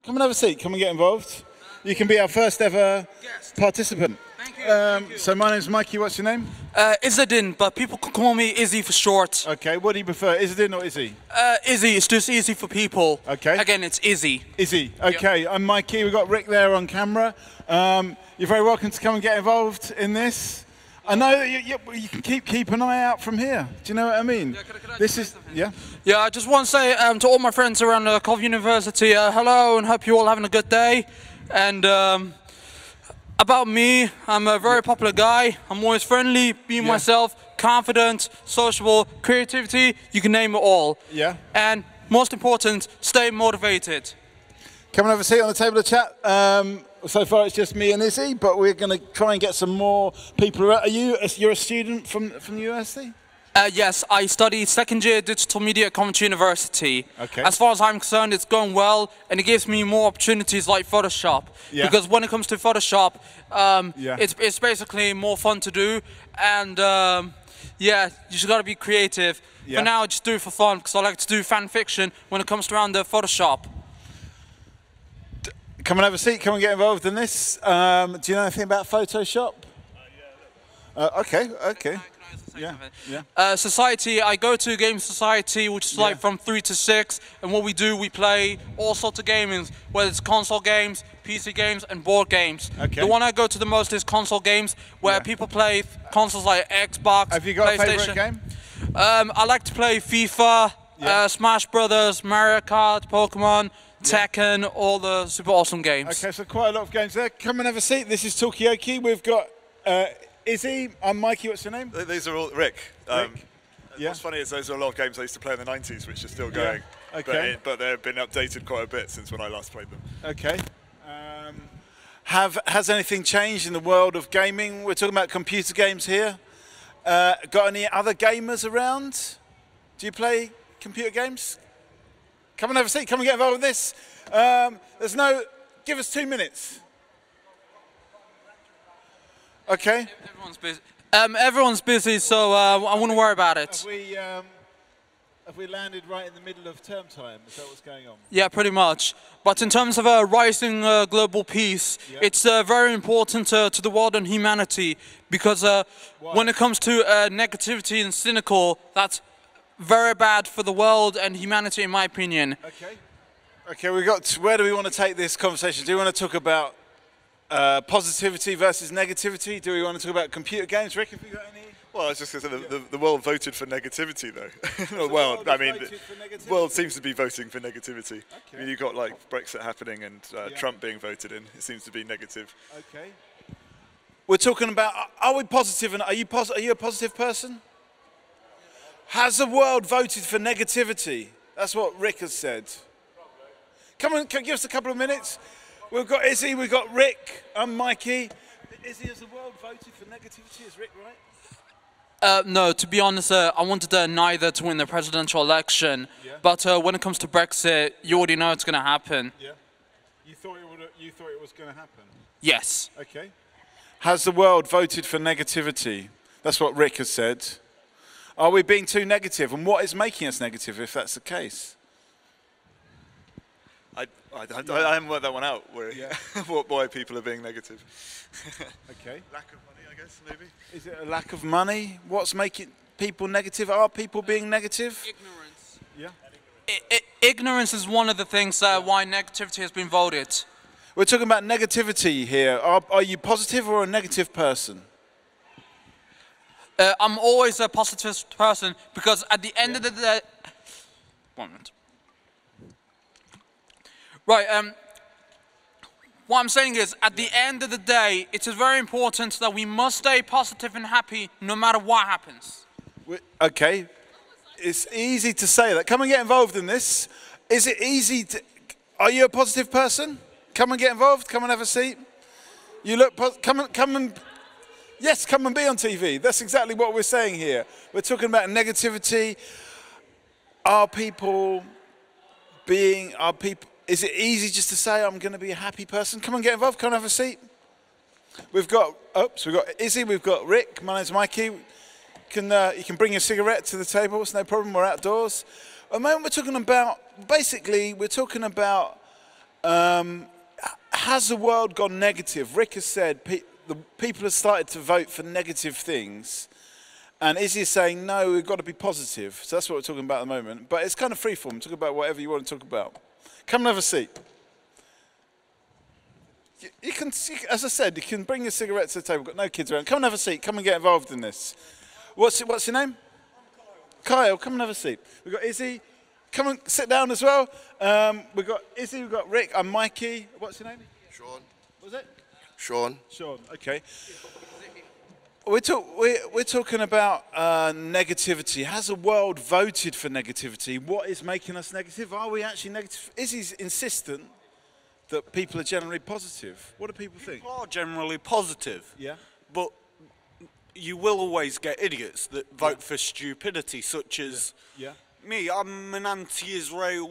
Come and have a seat. Come and get involved. You can be our first ever participant. Thank you. So my name's Mikey. What's your name? Izzadin, but people can call me Izzy for short. Okay. What do you prefer, Izzadin or Izzy? Izzy, it's just easy for people. Okay. Again, it's Izzy. Izzy. Okay. I'm Mikey. We've got Rick there on camera. You're very welcome to come and get involved in this. I know that you can keep an eye out from here. Do you know what I mean? Yeah, can I this is yeah. Yeah, I just want to say to all my friends around Coventry University, hello, and hope you're all having a good day. And about me, I'm a very popular guy. I'm always friendly, being myself, confident, sociable, creativity. You can name it all. Yeah. And most important, stay motivated. Come and have a seat on the table of chat. So far it's just me and Izzy, but we're going to try and get some more people around. You're a student from the university? Yes, I study second year digital media at Coventry University. Okay. As far as I'm concerned, it's going well, and it gives me more opportunities like Photoshop. Yeah. Because when it comes to Photoshop, it's basically more fun to do, and yeah, you just got to be creative. Yeah. For now, I just do it for fun because I like to do fan fiction when it comes to around the Photoshop. Come and have a seat. Come and get involved in this. Do you know anything about Photoshop? Okay. Yeah. Society, I go to game society, which is like from 3 to 6, and what we do, we play all sorts of gaming, whether it's console games, PC games, and board games. Okay. The one I go to the most is console games, where people play consoles like Xbox, Have you got PlayStation. a favourite game? I like to play FIFA, Smash Brothers, Mario Kart, Pokemon, Tekken, all the super awesome games. Okay, so quite a lot of games there. Come and have a seat. This is Talkaoke. We've got Izzy. I'm Mikey. What's your name? These are all Rick. Rick. What's funny is those are a lot of games I used to play in the 90s, which are still going. Yeah. Okay. But they've been updated quite a bit since when I last played them. Okay. Has anything changed in the world of gaming? We're talking about computer games here. Got any other gamers around? Do you play computer games? Come and have a seat. Come and get involved with this. Give us 2 minutes. Okay. Everyone's busy. Everyone's busy, so I wouldn't worry about it. Have we landed right in the middle of term time? Is that what's going on? Yeah, pretty much. But in terms of rising global peace, it's very important to the world and humanity, because when it comes to negativity and cynical, that's very bad for the world and humanity, in my opinion. Okay. Okay, where do we want to take this conversation? Do we want to talk about positivity versus negativity? Do we want to talk about computer games? Rick, have you got any? Well, I was just going to say the world voted for negativity, though. The world seems to be voting for negativity. Okay. I mean, you've got like Brexit happening and Trump being voted in. It seems to be negative. Okay. We're talking about, are we positive, and are you a positive person? Has the world voted for negativity? That's what Rick has said. Come on, give us a couple of minutes. We've got Izzy, we've got Rick, I'm Mikey. Izzy, has the world voted for negativity? Is Rick right? No, to be honest, I wanted neither to win the presidential election. Yeah. But when it comes to Brexit, you already know it's going to happen. Yeah. You thought it was going to happen? Yes. Okay. Has the world voted for negativity? That's what Rick has said. Are we being too negative? And what is making us negative if that's the case? I haven't worked that one out, why people are being negative. Okay. Lack of money, I guess, maybe. Is it a lack of money? What's making people negative? Are people being negative? Ignorance. Yeah. Ignorance is one of the things why negativity has been voted. We're talking about negativity here. Are you positive or a negative person? I'm always a positive person, because at the end of the day... 1 minute. Right, what I'm saying is, at the end of the day, it is very important that we must stay positive and happy no matter what happens. Okay, it's easy to say that. Come and get involved in this. Is it easy to... Are you a positive person? Come and get involved. Come and have a seat. You look... Come and... Yes, come and be on TV. That's exactly what we're saying here. We're talking about negativity. Is it easy just to say, I'm going to be a happy person? Come and get involved. Come and have a seat. We've got Izzy, we've got Rick. My name's Mikey. You can bring your cigarette to the table. It's no problem. We're outdoors. At the moment, we're talking about Has the world gone negative? Rick has said the people have started to vote for negative things. And Izzy is saying, no, we've got to be positive. So that's what we're talking about at the moment. But it's kind of freeform. Talk about whatever you want to talk about. Come and have a seat. You can, as I said, you can bring your cigarettes to the table. We've got no kids around. Come and have a seat. Come and get involved in this. What's your name? Kyle, come and have a seat. We've got Izzy. Come and sit down as well. We've got Izzy, we've got Rick. I'm Mikey. What's your name? Sean. What was it? Sean. Sean, okay. We're talking about negativity. Has the world voted for negativity? What is making us negative? Are we actually negative? Izzy's insistent that people are generally positive. What do people think? People are generally positive. Yeah. But you will always get idiots that vote for stupidity, such as me. I'm an anti-Israel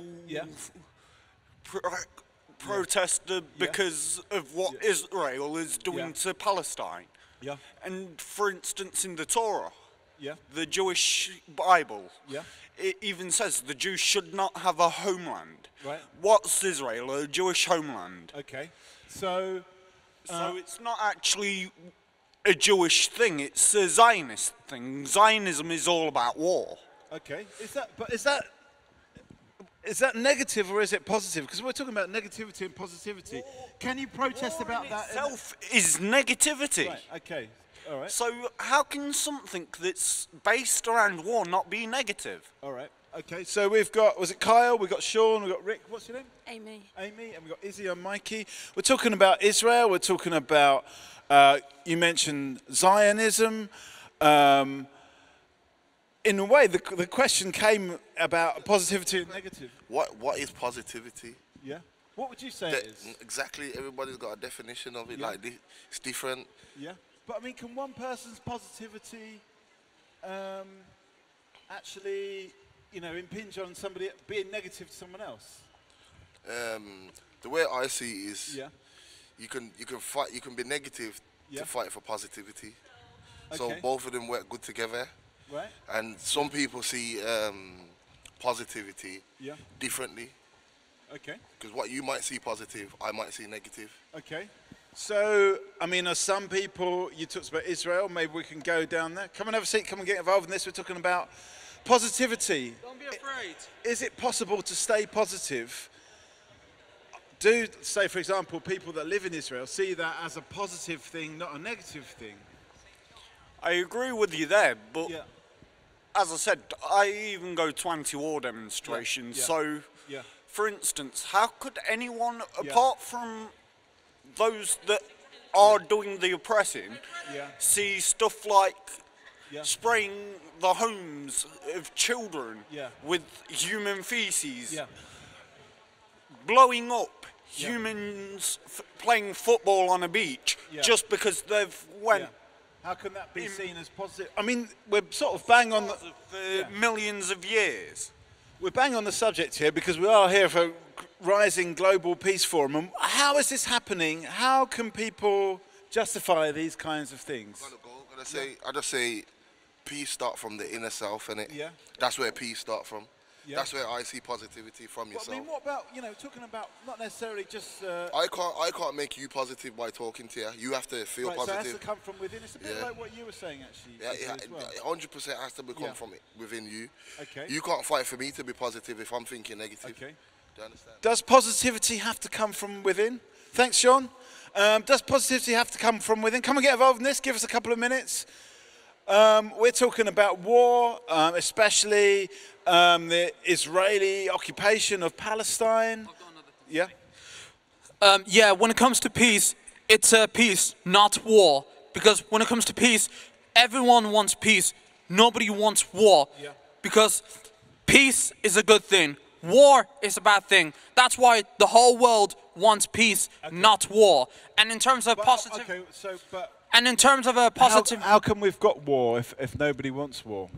protester because of what Israel is doing to Palestine. Yeah. And for instance, in the Torah, Yeah. the Jewish Bible, Yeah. it even says the Jews should not have a homeland. Right. What's Israel? A Jewish homeland. Okay. So It's not actually a Jewish thing, it's a Zionist thing. Zionism is all about war. okay. Is that negative or is it positive? Because we're talking about negativity and positivity. Can you protest about that? Itself is negativity. Right. Okay. All right. So how can something that's based around war not be negative? All right. Okay. So we've got, was it Kyle? We've got Sean. We've got Rick. What's your name? Amy. Amy. And we've got Izzy and Mikey. We're talking about Israel. We're talking about, you mentioned Zionism. In a way, the question came about positivity and negative. What is positivity? Yeah. What would you say it is? Exactly. Everybody's got a definition of it. Like it's different. Yeah. But I mean, can one person's positivity actually, impinge on somebody being negative to someone else? The way I see it is, Yeah. you can fight. You can be negative Yeah. to fight for positivity. So Okay. both of them work good together. Right. And some people see positivity Yeah. differently. Okay. Because what you might see positive, I might see negative. Okay. So, I mean, are some people, you talked about Israel, maybe we can go down there. Come and have a seat, come and get involved in this. We're talking about positivity. Don't be afraid. Is it possible to stay positive? Do, say, for example, people that live in Israel see that as a positive thing, not a negative thing? I agree with you there, but Yeah. as I said, I even go to anti-war demonstrations. Yeah. So, Yeah. for instance, how could anyone, Yeah. apart from those that are doing the oppressing, Yeah. see stuff like Yeah. spraying the homes of children Yeah. with human feces, Yeah. blowing up Yeah. humans playing football on a beach Yeah. just because they've went Yeah. How can that be seen as positive? I mean, we're sort of bang on the... for millions of years. We're bang on the subject here because we are here for Rising Global Peace Forum. And how is this happening? How can people justify these kinds of things? I just say peace start from the inner self, innit? Yeah. That's where peace start from. Yeah. That's where I see positivity from But, yourself. I mean, what about, talking about not necessarily just... I can't make you positive by talking to you. You have to feel right, so it has positive. to come from within. It's a bit Yeah. like what you were saying, actually. Yeah, as well. 100% has to become Yeah. from within you. Okay. You can't fight for me to be positive if I'm thinking negative. Okay. Do you understand? Does positivity have to come from within? Thanks, Sean. Does positivity have to come from within? Come and get involved in this. Give us a couple of minutes. We're talking about war, especially the Israeli occupation of Palestine. Yeah? Yeah, when it comes to peace, it's peace, not war. Because when it comes to peace, everyone wants peace. Nobody wants war. Yeah. Because peace is a good thing. War is a bad thing. That's why the whole world wants peace, not war. And in terms of positive... Okay, so, but... And in terms of a positive... How come we've got war if nobody wants war?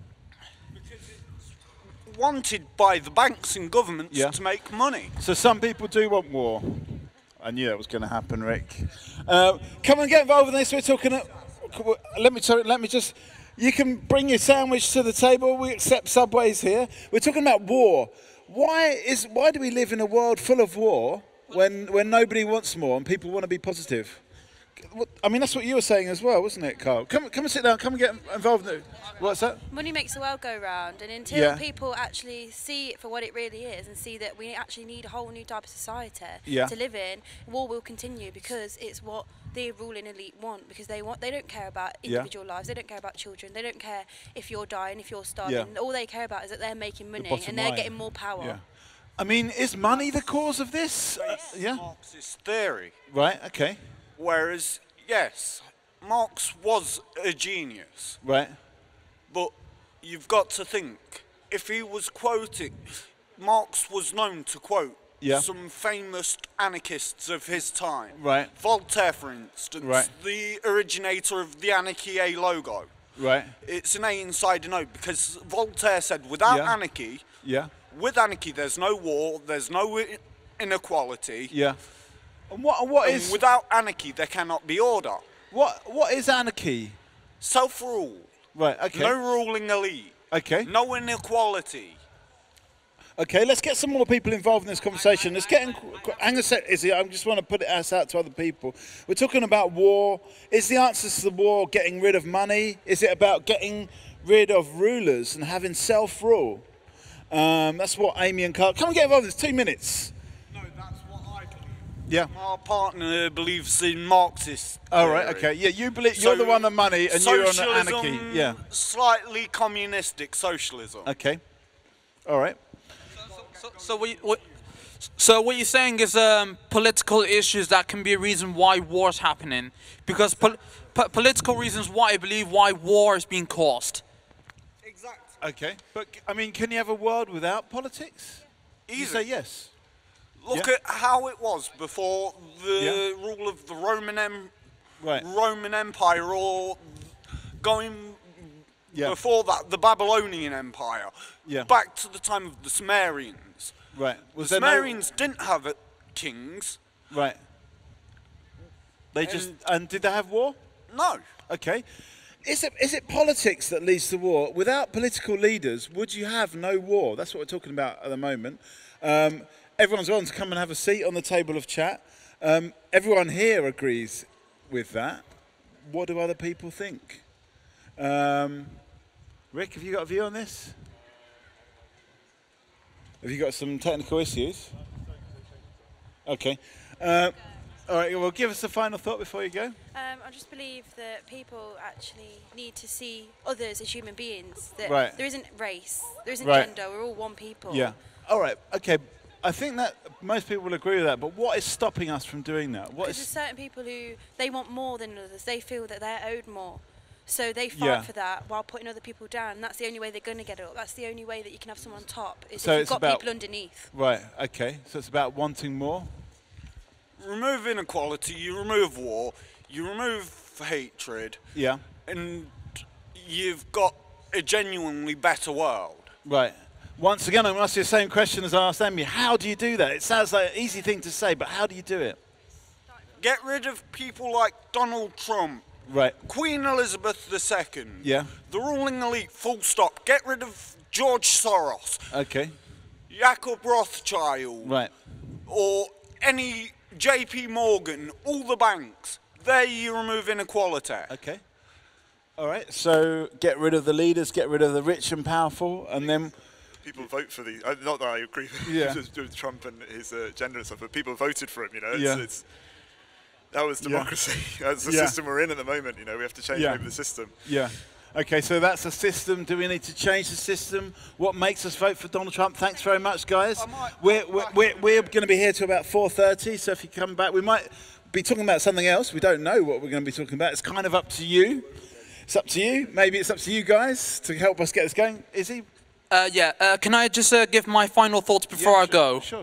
Wanted by the banks and governments Yeah. to make money. So some people do want war. I knew that was going to happen, Rick. Come and get involved in this. We're talking... Let me just... You can bring your sandwich to the table. We accept Subways here. We're talking about war. Why do we live in a world full of war when nobody wants more and people want to be positive? I mean, that's what you were saying as well, wasn't it, Carl? Come and sit down. Come and get involved. What's that? Money makes the world go round, and until people actually see it for what it really is and see that we actually need a whole new type of society to live in, war will continue because it's what the ruling elite want. Because they don't care about individual lives. They don't care about children. They don't care if you're dying, if you're starving. All they care about is that they're making money and they're getting more power. Yeah. I mean, is money the cause of this? Yeah. Marxist theory. Right. Okay. Whereas, yes, Marx was a genius. Right. But you've got to think, if he was quoting, Marx was known to quote some famous anarchists of his time. Right. Voltaire, for instance, right. the originator of the Anarchy A logo. Right. It's an A inside an O, because Voltaire said, without anarchy, with anarchy there's no war, there's no inequality. Yeah. And what is... without anarchy, there cannot be order. What is anarchy? Self-rule. Right, okay. No ruling elite. Okay. No inequality. Okay, let's get some more people involved in this conversation. Let's get... Hang on a sec, Izzy. I just want to put it out to other people. We're talking about war. Is the answer to the war getting rid of money? Is it about getting rid of rulers and having self-rule? That's what Amy and Carl... Come and get involved. It's 2 minutes. Yeah. My partner believes in Marxist. Oh, right, okay. Yeah, you believe you're the one on money and you're on anarchy. Yeah. Slightly communistic socialism. Okay. All right. So what you're saying is political issues that can be a reason why war is happening, because political reasons why I believe why war is being caused. Exactly. Okay. But I mean, can you have a world without politics? Easy. You say yes. Look at how it was before the rule of the Roman Empire, or going before that, the Babylonian Empire. Yeah. Back to the time of the Sumerians. Right. The Sumerians didn't have kings. Right. They and did they have war? No. Okay. Is it politics that leads to war? Without political leaders, would you have no war? That's what we're talking about at the moment. Everyone's welcome to come and have a seat on the table of chat. Everyone here agrees with that. What do other people think? Rick, have you got a view on this? Have you got some technical issues? Okay. All right, well, give us a final thought before you go. I just believe that people actually need to see others as human beings. That there isn't race, there isn't gender, we're all one people. Yeah. All right, okay. I think that most people will agree with that, but what is stopping us from doing that? Because there's certain people who, they want more than others. They feel that they're owed more. So they fight for that while putting other people down. And that's the only way they're going to get up. That's the only way that you can have someone on top, is if you've got people underneath. Right, okay. So it's about wanting more? Remove inequality, you remove war, you remove hatred. Yeah. And you've got a genuinely better world. Right. Once again, I'm going to ask you the same question as I asked Amy. How do you do that? It sounds like an easy thing to say, but how do you do it? Get rid of people like Donald Trump. Right. Queen Elizabeth II. Yeah. The ruling elite, full stop. Get rid of George Soros. Okay. Jacob Rothschild. Right. Or any JP Morgan, all the banks. There you remove inequality. Okay. All right. So get rid of the leaders, get rid of the rich and powerful, and then... People vote for the... not that I agree with Trump and his agenda and stuff, but people voted for him, you know. That was democracy. That's the system we're in at the moment, you know. We have to change maybe the system. Yeah. Okay, so that's the system. Do we need to change the system? What makes us vote for Donald Trump? Thanks very much, guys. We're going to be here till about 4:30, so if you come back, we might be talking about something else. We don't know what we're going to be talking about. It's kind of up to you. It's up to you. Maybe it's up to you guys to help us get this going. Izzy? Can I just give my final thoughts before I go? Sure.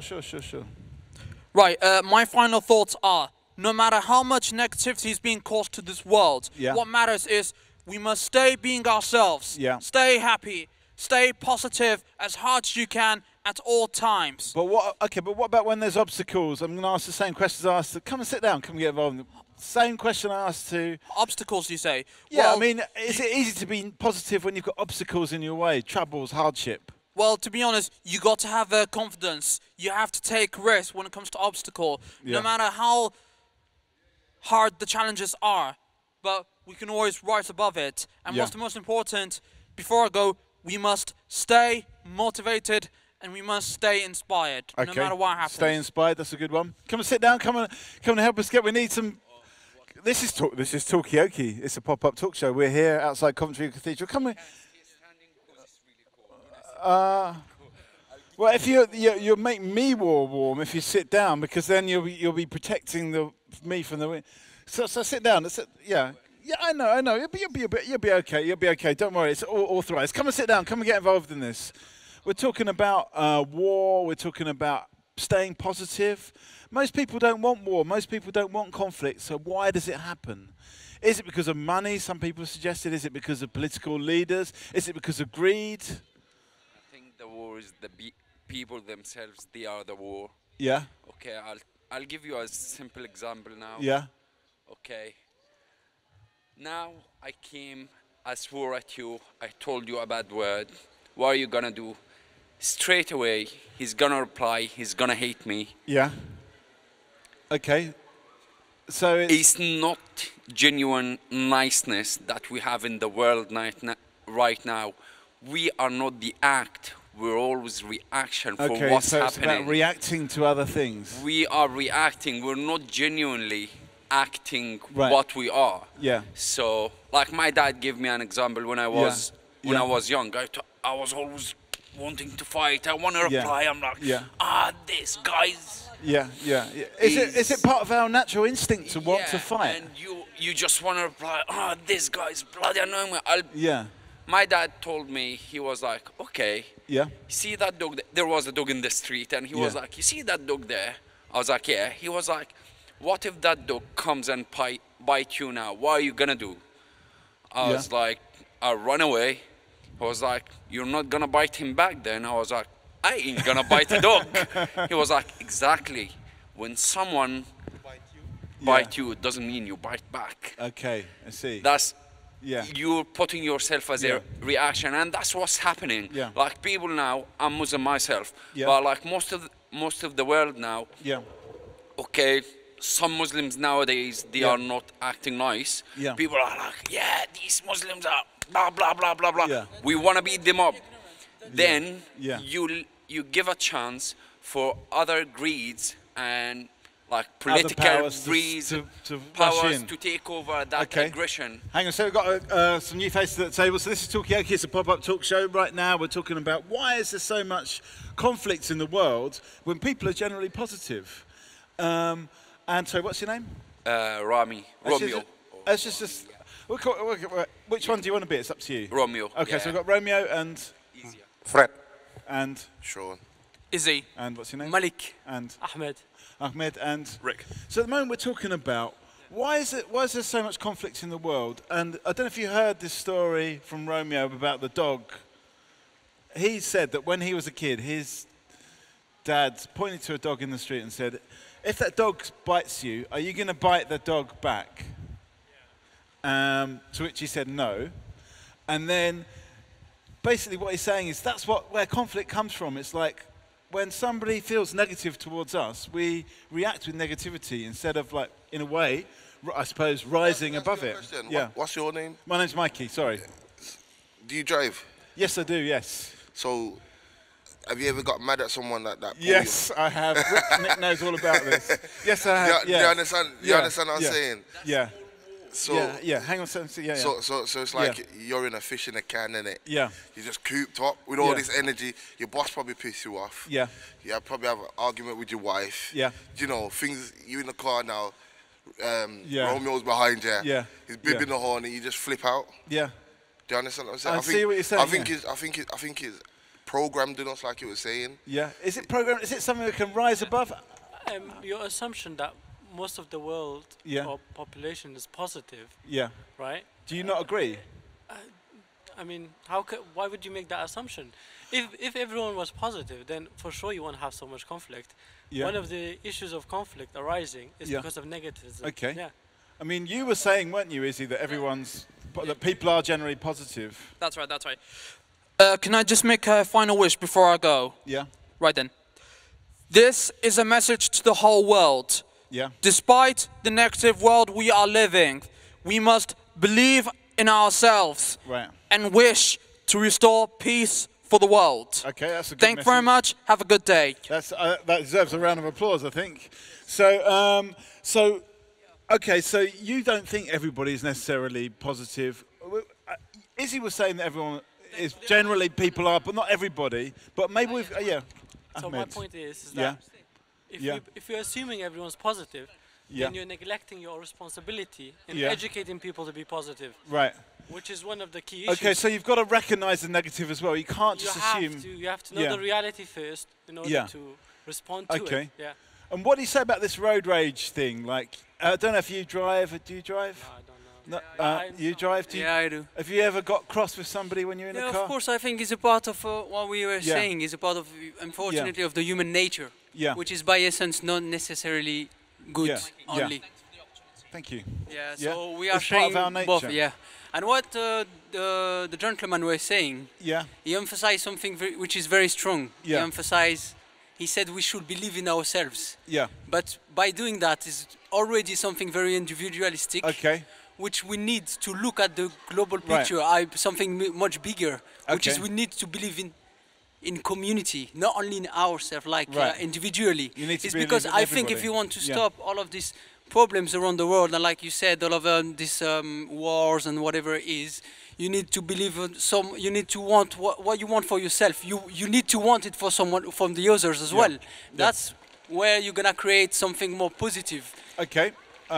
Right, my final thoughts are, no matter how much negativity is being caused to this world, what matters is we must stay being ourselves. Stay happy, stay positive as hard as you can at all times. But what about when there's obstacles? I'm going to ask the same questions I asked. Come and sit down, come and get involved. Same question I asked to... Obstacles, you say? Yeah, well, I mean, is it easy to be positive when you've got obstacles in your way, troubles, hardship? Well, to be honest, you got to have confidence. You have to take risks when it comes to obstacle, no matter how hard the challenges are. But we can always rise above it. And what's the most important, before I go, we must stay motivated and we must stay inspired, no matter what happens. Stay inspired, that's a good one. Come and sit down, come and help us we need some... This is Talkaoke. It's a pop-up talk show. We're here outside Coventry Cathedral. Come in. Well, if you'll make me warm if you sit down, because then you'll be protecting me from the wind. So sit down. Yeah, I know. You'll be okay. You'll be okay. Don't worry. It's all authorized. Come and sit down. Come and get involved in this. We're talking about war. We're talking about staying positive. Most people don't want war. Most people don't want conflict. So why does it happen? Is it because of money? Some people suggested. Is it because of political leaders? Is it because of greed? I think the war is the people themselves. They are the war. Yeah. Okay, I'll give you a simple example now. Yeah. Okay. Now I came, I swore at you, I told you a bad word. What are you gonna do? Straight away, he's gonna reply, he's gonna hate me. Yeah. Okay. So it's not genuine niceness that we have in the world right now. We are not the act. We're always reaction for what's happening. It's about reacting to other things. We are reacting. We're not genuinely acting what we are. Yeah. So, like my dad gave me an example when I was young. I was always wanting to fight. I want to reply. I'm like, this guy's. Yeah. Is it part of our natural instinct to want to fight? And you just want to reply. This guy's bloody annoying me. My dad told me, he was like, okay. Yeah. See that dog? There was a dog in the street, and he was like, you see that dog there? I was like, yeah. He was like, what if that dog comes and bite you now? What are you gonna do? I was like, I'll run away. I was like, you're not gonna bite him back then? I was like, I ain't gonna bite a dog. He was like, exactly. When someone bite you, it doesn't mean you bite back. Okay, I see. That's you're putting yourself as a reaction, and that's what's happening. Like people now, I'm Muslim myself, but like most of the world now, okay, some Muslims nowadays, they are not acting nice. People are like, these Muslims are blah blah blah blah blah. We want to beat them up. Then you give a chance for other greeds and like political greeds, powers to take over that aggression. Hang on, so we've got some new faces at the table. So this is Talkaoke. It's a pop-up talk show. Right now we're talking about why is there so much conflict in the world when people are generally positive. And so what's your name? Romeo. Which one do you want to be? It's up to you. Romeo. Okay, so we've got Romeo and... Fred. And... Sean. Izzy. And what's your name? Malik. And... Ahmed and... Rick. So at the moment we're talking about why is there so much conflict in the world? And I don't know if you heard this story from Romeo about the dog. He said that when he was a kid, his dad pointed to a dog in the street and said, if that dog bites you, are you going to bite the dog back? To which he said no. And then basically what he's saying is that's where conflict comes from. It's like when somebody feels negative towards us, we react with negativity instead of, like, in a way, I suppose, rising above it. Yeah. What's your name? My name's Mikey, sorry. Do you drive? Yes, I do, yes. So, have you ever got mad at someone like that? Yes, I have. Nick knows all about this. Yes, I have. Do you understand? You understand what I'm saying? Yeah. So hang on a second. So it's like you're in a fish in a can, innit? Yeah. You're just cooped up with all this energy. Your boss probably pissed you off. Yeah. You probably have an argument with your wife. Yeah. You know, things, you in the car now, Romeo's behind you. Yeah. He's bibbing the horn and you just flip out. Yeah. Do you understand what I'm saying? I see what you're saying. I think it's programmed in us, like you were saying. Yeah. Is it programmed? Is it something that can rise above? Your assumption that most of the world or population is positive. Yeah. Right? Do you not agree? I mean, why would you make that assumption? If everyone was positive, then for sure you won't have so much conflict. Yeah. One of the issues of conflict arising is because of negativism. Okay. Yeah. I mean, you were saying, weren't you, Izzy, that that people are generally positive. That's right, that's right. Can I just make a final wish before I go? Yeah. Right then. This is a message to the whole world. Yeah. Despite the negative world we are living, we must believe in ourselves and wish to restore peace for the world. Okay, that's a good Thank you very much. Have a good day. That's, that deserves a round of applause, I think. So, okay, so you don't think everybody is necessarily positive. Izzy was saying that everyone is generally people are, but not everybody. But maybe we've yeah. So Ahmed. my point is that if you're assuming everyone's positive, then you're neglecting your responsibility in educating people to be positive. Right. Which is one of the key issues. Okay, so you've got to recognise the negative as well. You can't just assume. You have to know the reality first in order to respond to it. Yeah. And what do you say about this road rage thing? Like, I don't know if you drive. Do you drive? No, I don't know. No, you drive? Do you, I do. Have you ever got cross with somebody when you're in a car? Of course. I think it's a part of what we were saying. Is a part of, unfortunately, of the human nature. Which is by essence not necessarily good only. Thank you. Yeah. So we are saying both. Yeah. And what the gentleman was saying, he emphasized something which is very strong. He said we should believe in ourselves. Yeah. But by doing that is already something very individualistic. Okay. Which we need to look at the global picture, something much bigger. Which is we need to believe in community, not only in ourselves, like individually. It's because I think if you want to stop all of these problems around the world, and like you said, all of these wars and whatever it is, you need to believe in you need to want what you want for yourself. You need to want it for someone, from the others as well. That's where you're gonna create something more positive. Okay.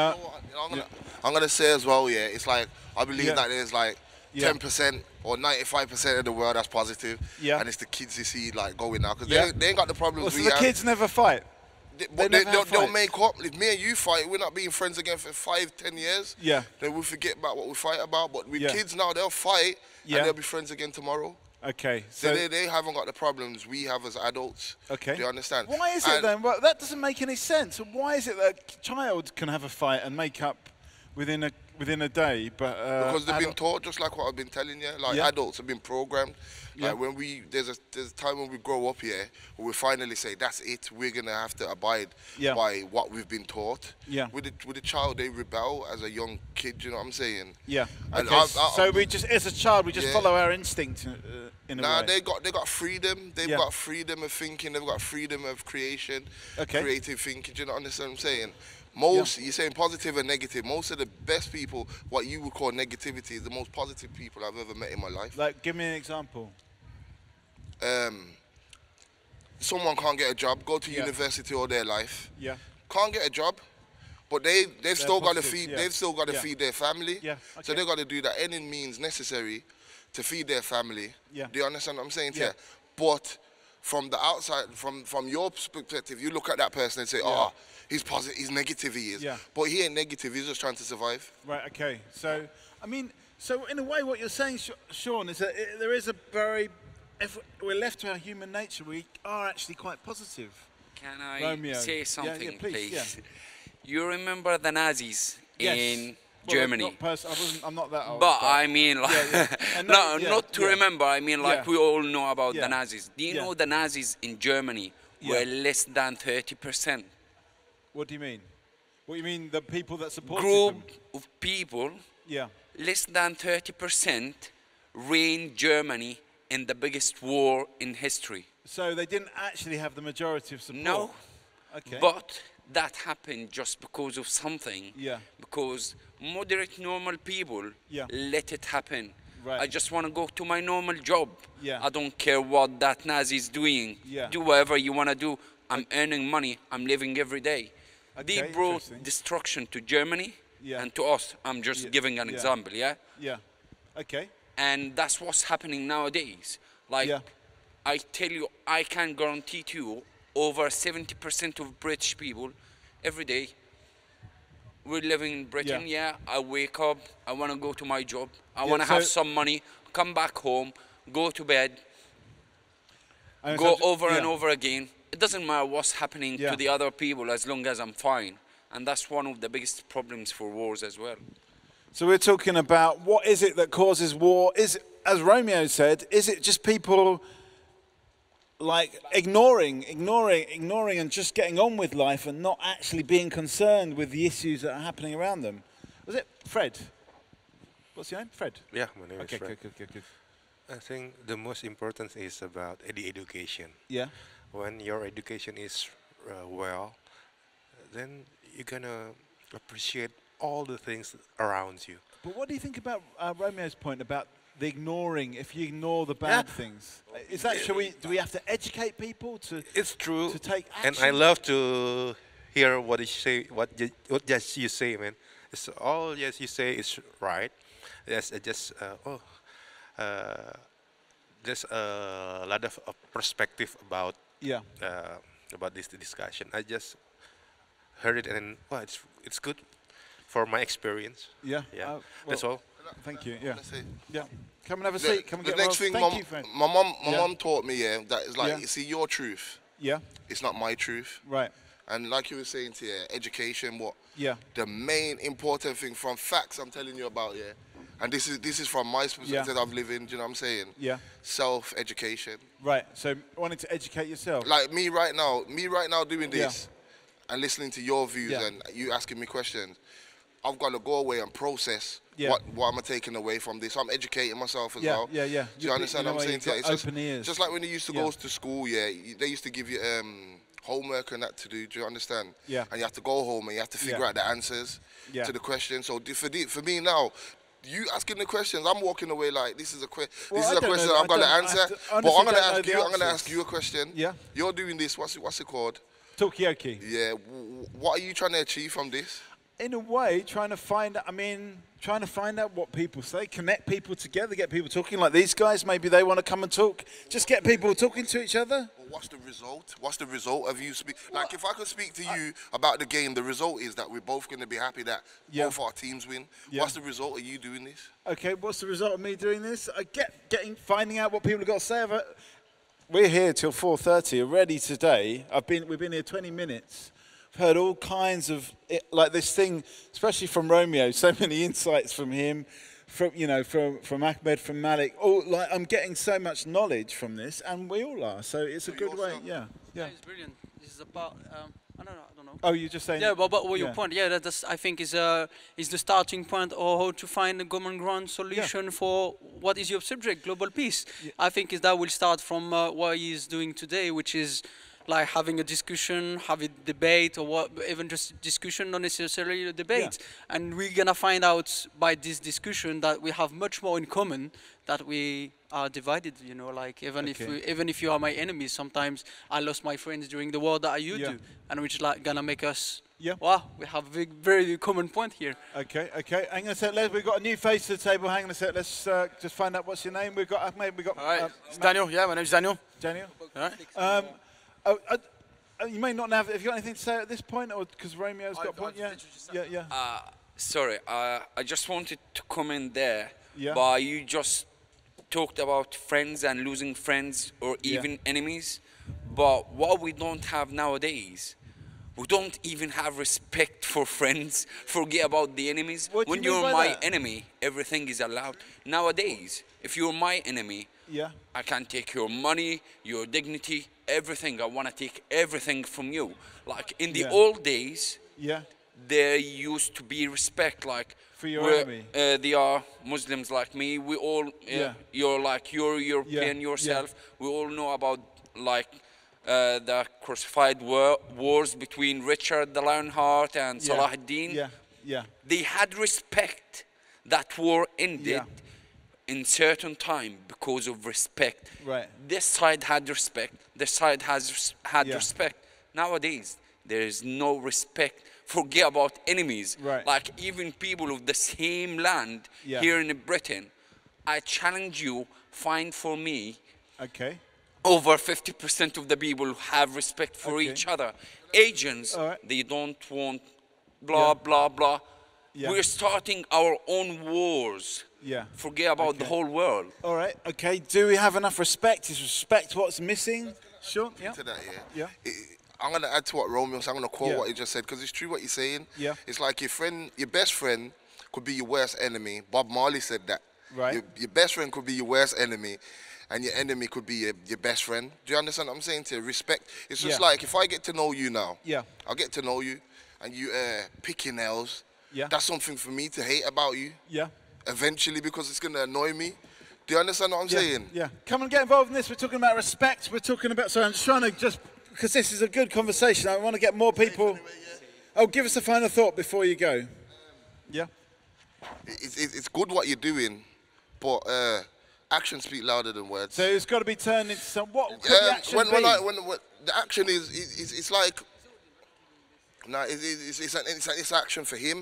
I'm gonna say as well, it's like I believe that there's like 10% or 95% of the world that's positive, and it's the kids you see like going now because they ain't got the problems we the have. kids never fight. They'll make up. If me and you fight, we're not being friends again for 5-10 years. Yeah. Then we'll forget about what we fight about. But with kids now, they'll fight and they'll be friends again tomorrow. Okay. So they haven't got the problems we have as adults. Okay. Do you understand? Why is it then? Well, that doesn't make any sense. Why is it that a child can have a fight and make up within a day, but because they've been taught, just like what I've been telling you. Like adults have been programmed. Like when there's a time when we grow up here, where we finally say that's it. We're gonna have to abide by what we've been taught. Yeah. With the child, they rebel as a young kid. You know what I'm saying? Yeah. And okay. So we just, as a child, we just follow our instinct in a way. they got freedom. They've got freedom of thinking. They've got freedom of creation. Okay. Creative thinking. Do you understand what I'm saying? Most, you're saying positive and negative. Most of the best people, what you would call negativity, is the most positive people I've ever met in my life. Like, give me an example. Someone can't get a job, go to university all their life. Yeah. Can't get a job, but they've still got to feed. They've still got to feed their family. Yeah. Okay. So they've got to do that any means necessary to feed their family. Yeah. Do you understand what I'm saying? Yeah. But from the outside, from your perspective, you look at that person and say, oh, he's positive, he's negative, he is. Yeah. But he ain't negative, he's just trying to survive. Right, okay. So, I mean, so in a way what you're saying, Sean, is that there is a very, if we're left to our human nature, we are actually quite positive. Can I Romeo. say something, please? Yeah. You remember the Nazis in Germany? I'm not that old. But I mean, like, not to remember, I mean, like, we all know about the Nazis. Do you know the Nazis in Germany were less than 30%? What do you mean? What do you mean, the people that supported Group them? of people, less than 30% reigned Germany in the biggest war in history. So they didn't actually have the majority of support? No. Okay. But that happened just because of something. Yeah. Because moderate, normal people let it happen. Right. I just want to go to my normal job. Yeah. I don't care what that Nazi is doing. Yeah. Do whatever you want to do. I'm earning money. I'm living every day. Okay, they brought destruction to Germany and to us. I'm just giving an example, Yeah. Okay. And that's what's happening nowadays. Like, I tell you, I can guarantee to you, over 70% of British people, every day, we're living in Britain, I wake up, I want to go to my job, I want to have some money, come back home, go to bed, go over and over again. It doesn't matter what's happening to the other people as long as I'm fine. And that's one of the biggest problems for wars as well. So we're talking about what is it that causes war? as Romeo said, is it just people like ignoring and just getting on with life and not actually being concerned with the issues that are happening around them? Was it Fred? What's your name? Fred? Yeah, my name is Fred. Okay, good. I think the most important is about the education. Yeah. When your education is well, then you're gonna appreciate all the things around you. But what do you think about Romeo's point about the ignoring? If you ignore the bad things, is that do we have to educate people to? It's true. To take action. And I love to hear what you say. What just you say, man. It's all yes you say is right. Yes, just there's a lot of perspective about this discussion. I just heard it and wow, it's good for my experience. Yeah. Yeah. That's all. Thank you. Yeah. Yeah. Come and have a seat. Come and get next thing, Thank you, friend. my mum taught me, that is like, you see, your truth. Yeah. It's not my truth. Right. And like you were saying to education, Yeah. The main important thing from facts I'm telling you about, and this is from my perspective I've lived in, do you know what I'm saying? Yeah. Self-education. Right. So wanting to educate yourself. Like me right now doing this and listening to your views and you asking me questions, I've got to go away and process what am I taking away from this. I'm educating myself as well. Yeah. Do you understand what I'm saying to you? It's open ears. just like when you used to go to school, they used to give you homework and that to do you understand? Yeah. And you have to go home and you have to figure out the answers to the questions. So for me now, you asking the questions, I'm walking away like this is a question I'm going to answer. But I'm going to ask you a question. Yeah. You're doing this. What's it called? Talkaoke. Yeah. What are you trying to achieve from this? In a way, trying to find out what people say, connect people together, get people talking like these guys. Maybe they want to come and talk. Just get people talking to each other. Well, what's the result? What's the result of you speak? Like, if I could speak to you about the game, the result is that we're both going to be happy that both our teams win. Yeah. What's the result of you doing this? Okay, what's the result of me doing this? Finding out what people have got to say about. We're here till 4:30 already today. We've been here 20 minutes. Heard all kinds of like this thing, especially from Romeo. So many insights from him, from Ahmed, from Malik. I'm getting so much knowledge from this, and we all are. So it's a good way. Yeah. It's brilliant. This is about. I don't know. Oh, you're just saying. Yeah, but your point. Yeah, that's I think is the starting point, or how to find a common ground solution for what is your subject, global peace. Yeah. I think that will start from what he is doing today, which is. Like having a discussion, having debate, or even just discussion, not necessarily a debate. Yeah. And we're gonna find out by this discussion that we have much more in common, that we are divided. Like even if you are my enemy, sometimes I lost my friends during the war that you do, and which like gonna make us. Yeah. Wow, we have a very common point here. Okay. Hang on a sec. We've got a new face to the table. Hang on a sec. Let's just find out what's your name. We've got Ahmed. We've got. All right. It's Daniel. Yeah, my name's Daniel. Daniel. All right. You may not have. Have you got anything to say at this point, or because Romeo's got a point? Yeah. Sorry, I just wanted to comment there. Yeah. But you just talked about friends and losing friends or even enemies. But what we don't have nowadays, we don't even have respect for friends. Forget about the enemies. When you're my enemy, everything is allowed. Nowadays, if you're my enemy, I can take your money, your dignity, everything. I want to take everything from you. Like in the old days, there used to be respect. Like for your enemy, they are Muslims like me. We all, you're European yourself. We all know about like the crucified wars between Richard the Lionheart and Salah ad-Din. They had respect. That war ended. In certain time because of respect. Right. This side had respect. This side had respect. Nowadays, there is no respect. Forget about enemies. Right. Like even people of the same land here in Britain. I challenge you, find for me. Okay. Over 50% of the people have respect for each other. Asians, they don't want blah, blah, blah. Yeah. We're starting our own wars. Forget about the whole world. All right. Okay. Do we have enough respect? Is respect what's missing? Sure. To that, I'm going to add to what Romeo said. I'm going to quote what he just said because it's true what he's saying. Yeah. It's like your best friend could be your worst enemy. Bob Marley said that. Right. Your best friend could be your worst enemy, and your enemy could be your best friend. Do you understand what I'm saying to you? Respect. It's just like if I get to know you now, I'll get to know you, and you pick your nails. That's something for me to hate about you. Eventually, because it's going to annoy me. Do you understand what I'm saying? Yeah. Come and get involved in this. We're talking about respect. We're talking about... Sorry, I'm just trying to because this is a good conversation. I want to get more people... Oh, give us a final thought before you go. It's good what you're doing, but actions speak louder than words. So it's got to be turned into some... What could the action be? When the action is... It's like... No, it's action for him.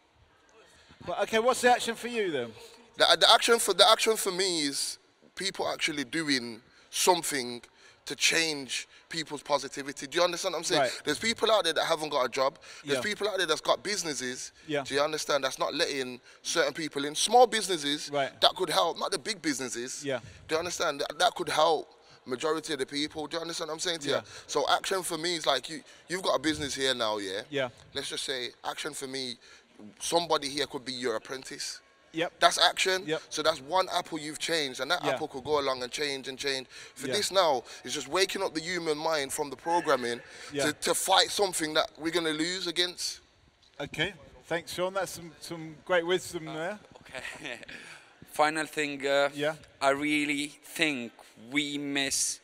But, okay, what's the action for you then? The action for me is people actually doing something to change people's positivity. Do you understand what I'm saying? Right. There's people out there that haven't got a job. There's people out there that's got businesses. Do you understand? That's not letting certain people in. Small businesses that could help, not the big businesses. Do you understand? That could help majority of the people. Do you understand what I'm saying to you? So action for me is like you've got a business here now, Let's just say action for me, somebody here could be your apprentice. That's action. So that's one apple you've changed, and that apple could go along and change and change. For this now, it's just waking up the human mind from the programming to fight something that we're going to lose against. Okay. Thanks, Sean. That's some great wisdom there. Okay. Final thing, I really think we miss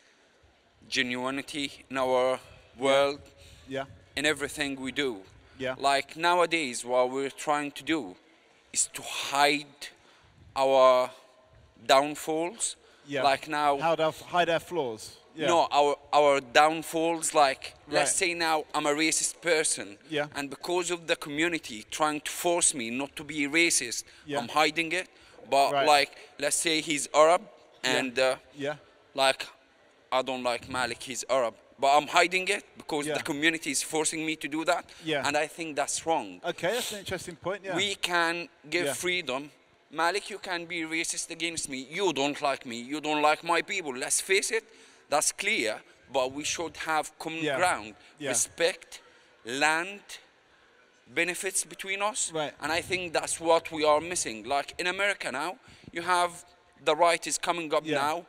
genuinity in our world, in everything we do. Like nowadays, what we're trying to do is to hide our downfalls. Like now... hide our flaws. No, our downfalls, like, let's say now I'm a racist person, and because of the community trying to force me not to be racist, I'm hiding it. But like, let's say he's Arab, and like, I don't like Malik, he's Arab. But I'm hiding it because the community is forcing me to do that. And I think that's wrong. Okay, that's an interesting point, We can give freedom. Malik, you can be racist against me. You don't like me. You don't like my people. Let's face it, that's clear. But we should have common ground. Respect, land, benefits between us. And I think that's what we are missing. Like in America now, you have the right is coming up now.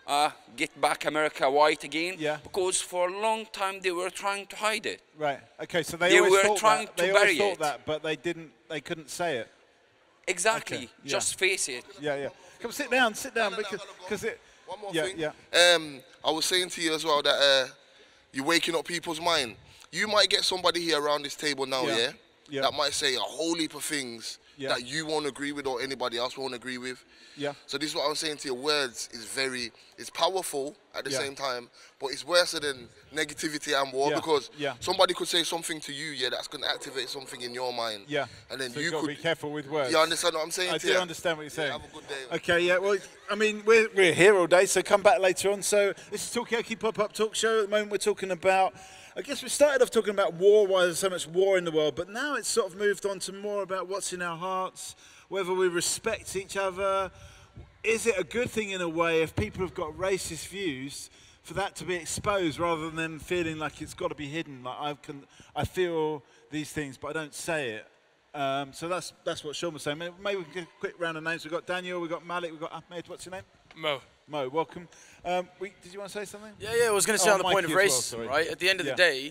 Get back America white again, because for a long time they were trying to hide it. Right. Okay. So they always were trying to bury it. But they didn't. They couldn't say it. Exactly. Okay. Just face it. Come sit down. Sit down. Because it. One more thing. I was saying to you as well that you're waking up people's mind. You might get somebody here around this table now, that might say a whole heap of things that you won't agree with or anybody else won't agree with. So this is what I'm saying to you. Words is it's powerful at the same time, but it's worse than negativity and war because somebody could say something to you, that's going to activate something in your mind. And then so you could be careful with words. You understand what I'm saying? I do understand what you're saying. Have a good day. Okay, well, I mean, we're here all day, so come back later on. So this is Talkaoke Pop-Up Talk Show. At the moment, we're talking about. I guess we started off talking about war, why there's so much war in the world, but now it's sort of moved on to more about what's in our hearts, whether we respect each other. Is it a good thing in a way if people have got racist views for that to be exposed rather than them feeling like it's got to be hidden? Like I feel these things, but I don't say it. So that's what Sean was saying. Maybe we can get a quick round of names. We've got Daniel, we've got Malik, we've got Ahmed. What's your name? Mo. Mo, welcome. Did you want to say something? Yeah, I was going to say on the point of racism, right? At the end of the day,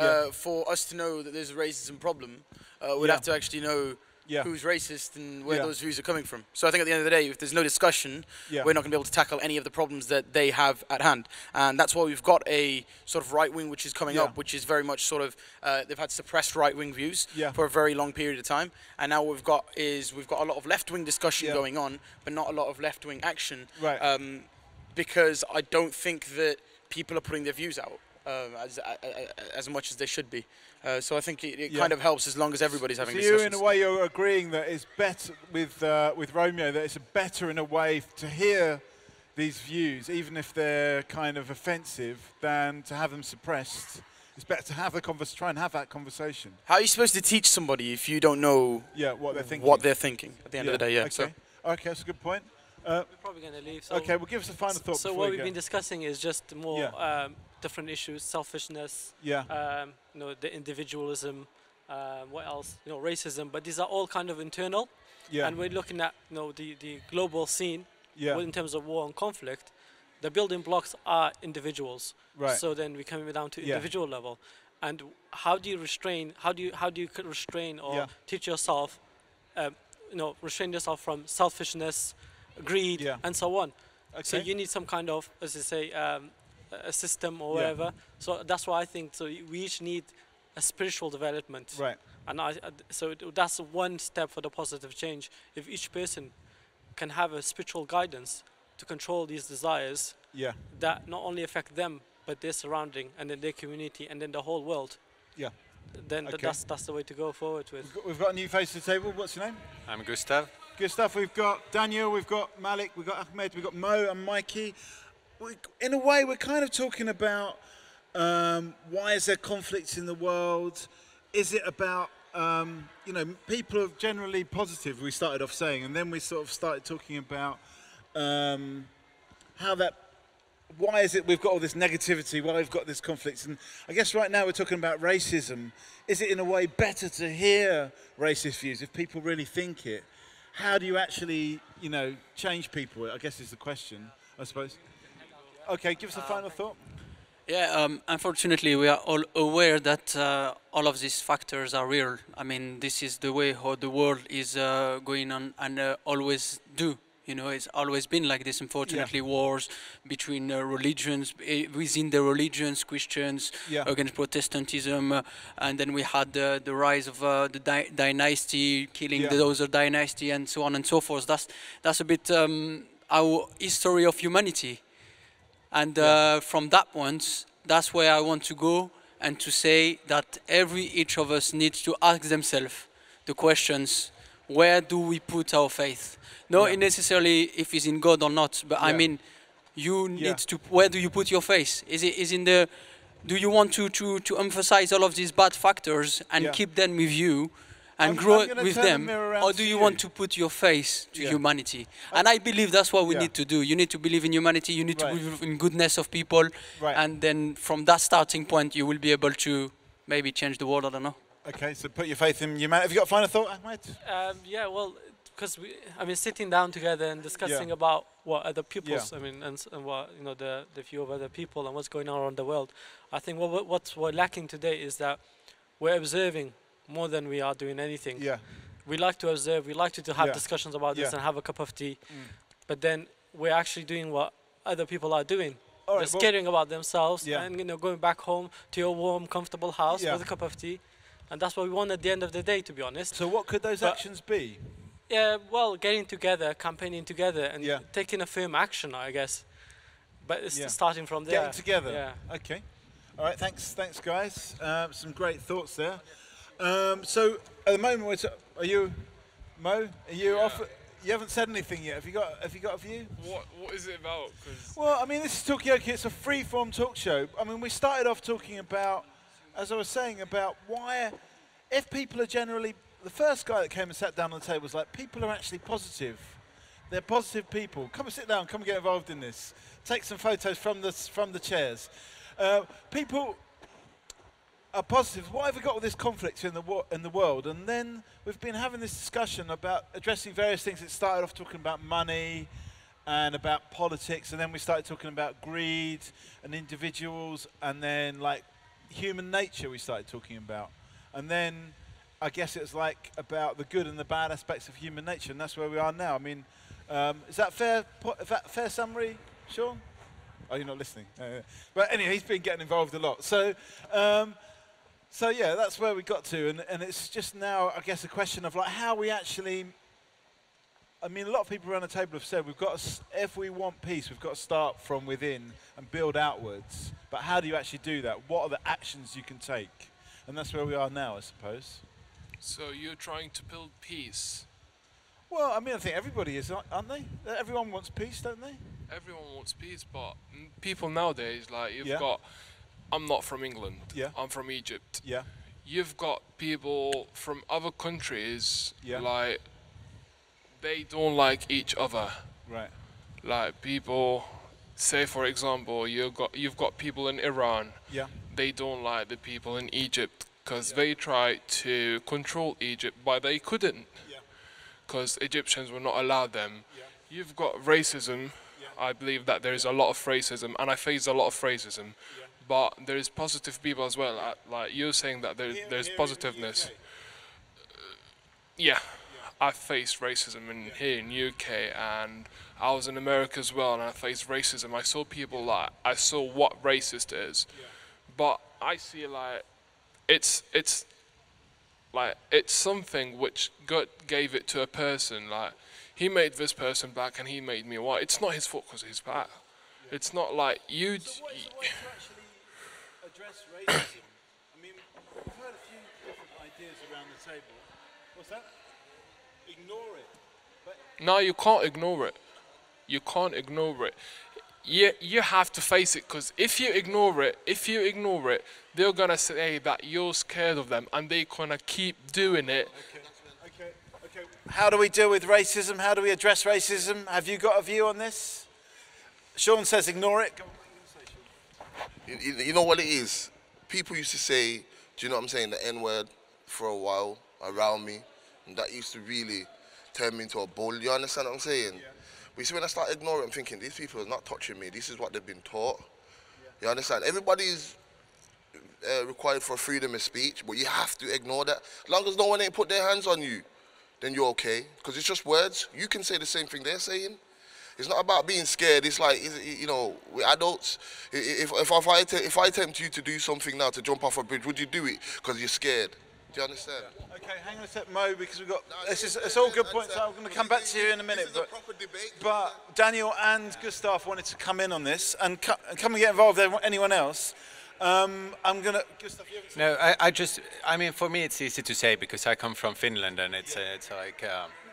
for us to know that there's a racism problem, we'd have to actually know who's racist and where those views are coming from. So I think at the end of the day, if there's no discussion, we're not going to be able to tackle any of the problems that they have at hand. And that's why we've got a sort of right wing which is coming up, which is very much sort of, they've had suppressed right wing views for a very long period of time. And now what we've got is we've got a lot of left wing discussion going on, but not a lot of left wing action. Because I don't think that people are putting their views out as much as they should be. So I think it kind of helps as long as everybody's having discussions. So in a way, you're agreeing that it's better with Romeo, that it's better in a way to hear these views, even if they're kind of offensive, than to have them suppressed. It's better to have try and have that conversation. How are you supposed to teach somebody if you don't know what they're thinking? At the end of the day, Okay. So. Okay, that's a good point. We're probably going to leave. So okay, well, give us a final thought. So what we've been discussing is just more different issues: selfishness, the individualism, what else? Racism. But these are all kind of internal. and we're looking at the global scene in terms of war and conflict, the building blocks are individuals. Right. So then we come down to individual level, and how do you restrain? How do you restrain or teach yourself, restrain yourself from selfishness, greed, and so on. Okay. So you need some kind of, as I say, a system or whatever. So that's why I think we each need a spiritual development. Right. And so that's one step for the positive change. If each person can have a spiritual guidance to control these desires that not only affect them but their surrounding and then their community and then the whole world. Yeah. Then that's the way to go forward with. We've got a new face to the table. What's your name? I'm Gustav. Gustav. We've got Daniel. We've got Malik. We've got Ahmed. We've got Mo and Mikey. In a way, we're kind of talking about why is there conflicts in the world? Is it about people are generally positive? We started off saying, and then we sort of started talking about why is it we've got all this negativity, why we've got this conflicts, and I guess right now we're talking about racism. Is it in a way better to hear racist views if people really think it? How do you actually, change people? I guess is the question, I suppose. Okay, give us a final thought. Yeah, unfortunately, we are all aware that all of these factors are real. I mean, this is the way how the world is going on and always do. It's always been like this, unfortunately, wars between religions, within the religions, Christians against Protestantism, and then we had the rise of the dynasty, killing the other dynasty, and so on and so forth. That's a bit our history of humanity. And from that point, that's where I want to go and to say that each of us needs to ask themselves the questions, where do we put our faith? Not necessarily if it's in God or not, but I mean, you need to, where do you put your faith? Is in the, do you want to emphasize all of these bad factors and keep them with you and grow with them, or do you want to put your faith to humanity? And I believe that's what we need to do. You need to believe in humanity, you need to believe in goodness of people, and then from that starting point, you will be able to maybe change the world, I don't know. Okay, so put your faith in humanity. Have you got a final thought, Ahmed? Yeah, well, because sitting down together and discussing about what other people's, and what the view of other people and what's going on around the world. I think what we're lacking today is that we're observing more than we are doing anything. Yeah. We like to observe. We like to have discussions about this and have a cup of tea, but then we're actually doing what other people are doing. They're caring about themselves and going back home to your warm, comfortable house with a cup of tea, and that's what we want at the end of the day, to be honest. So what could those actions be? Yeah, well, getting together, campaigning together, and taking a firm action, I guess. But it's starting from there. Getting together. Yeah. Okay. All right. Thanks, guys. Some great thoughts there. So at the moment, are you, Mo? Are you off? You haven't said anything yet. Have you got a view? What is it about? Well, this is Talkaoke. It's a free-form talk show. We started off talking about, as I was saying, about why, if people are generally. The first guy that came and sat down on the table was like, people are actually positive. They're positive people. Come and sit down. Come and get involved in this. Take some photos from the chairs. People are positive. Why have we got all this conflict in the world? And then we've been having this discussion about addressing various things. It started off talking about money and about politics, and then we started talking about greed and individuals, and then like human nature we started talking about. And then I guess it's like about the good and the bad aspects of human nature, and that's where we are now. Is that fair? Fair summary, Sean? Oh, you're not listening. But anyway, he's been getting involved a lot. So yeah, that's where we got to, and it's just now, I guess, a question of like how we actually. A lot of people around the table have said if we want peace, we've got to start from within and build outwards. But how do you actually do that? What are the actions you can take? And that's where we are now, I suppose. So you're trying to build peace? Well, I think everybody is, aren't they? Everyone wants peace, don't they? Everyone wants peace, but people nowadays, like you've got, I'm not from England, I'm from Egypt. Yeah. You've got people from other countries, like, they don't like each other. Right. Like people, say for example, you've got people in Iran, they don't like the people in Egypt. Because they tried to control Egypt, but they couldn't. because Egyptians will not allow them. You've got racism. I believe that there is a lot of racism, and I face a lot of racism. But there is positive people as well. Like you're saying that there's positiveness. Yeah, I faced racism here in UK, and I was in America as well, and I faced racism. I saw people like I saw what racist is, but I see like it's something which God gave it to a person. Like He made this person black, and He made me white. It's not His fault because He's black. It's not like you. So what is the way to actually address racism? I mean, we've heard a few different ideas around the table. What's that? Ignore it. But no, you can't ignore it. You can't ignore it. You have to face it, because if you ignore it, they're gonna say that you're scared of them, and they're gonna keep doing it. Okay. How do we deal with racism? How do we address racism? Have you got a view on this? Sean says ignore it. You know what it is? People used to say, do you know what I'm saying, the N-word for a while around me, and that used to really turn me into a bull. You understand what I'm saying? Yeah. But you see, when I start ignoring it, I'm thinking, these people are not touching me. This is what they've been taught. Yeah. You understand? Everybody's required for freedom of speech, but you have to ignore that. As long as no one ain't put their hands on you, then you're okay. Because it's just words. You can say the same thing they're saying. It's not about being scared. It's like, you know, we're adults. If I tempt you to do something now, to jump off a bridge, would you do it because you're scared? Do you understand? Yeah. Okay, hang on a sec, Mo, because we've got. It's all good points. I'm going to come back to you in a minute. But Daniel and Gustav wanted to come in on this and come and get involved. Anyone else? I'm going to. Gustav, you No, I mean, for me, it's easy to say because I come from Finland, and it's like.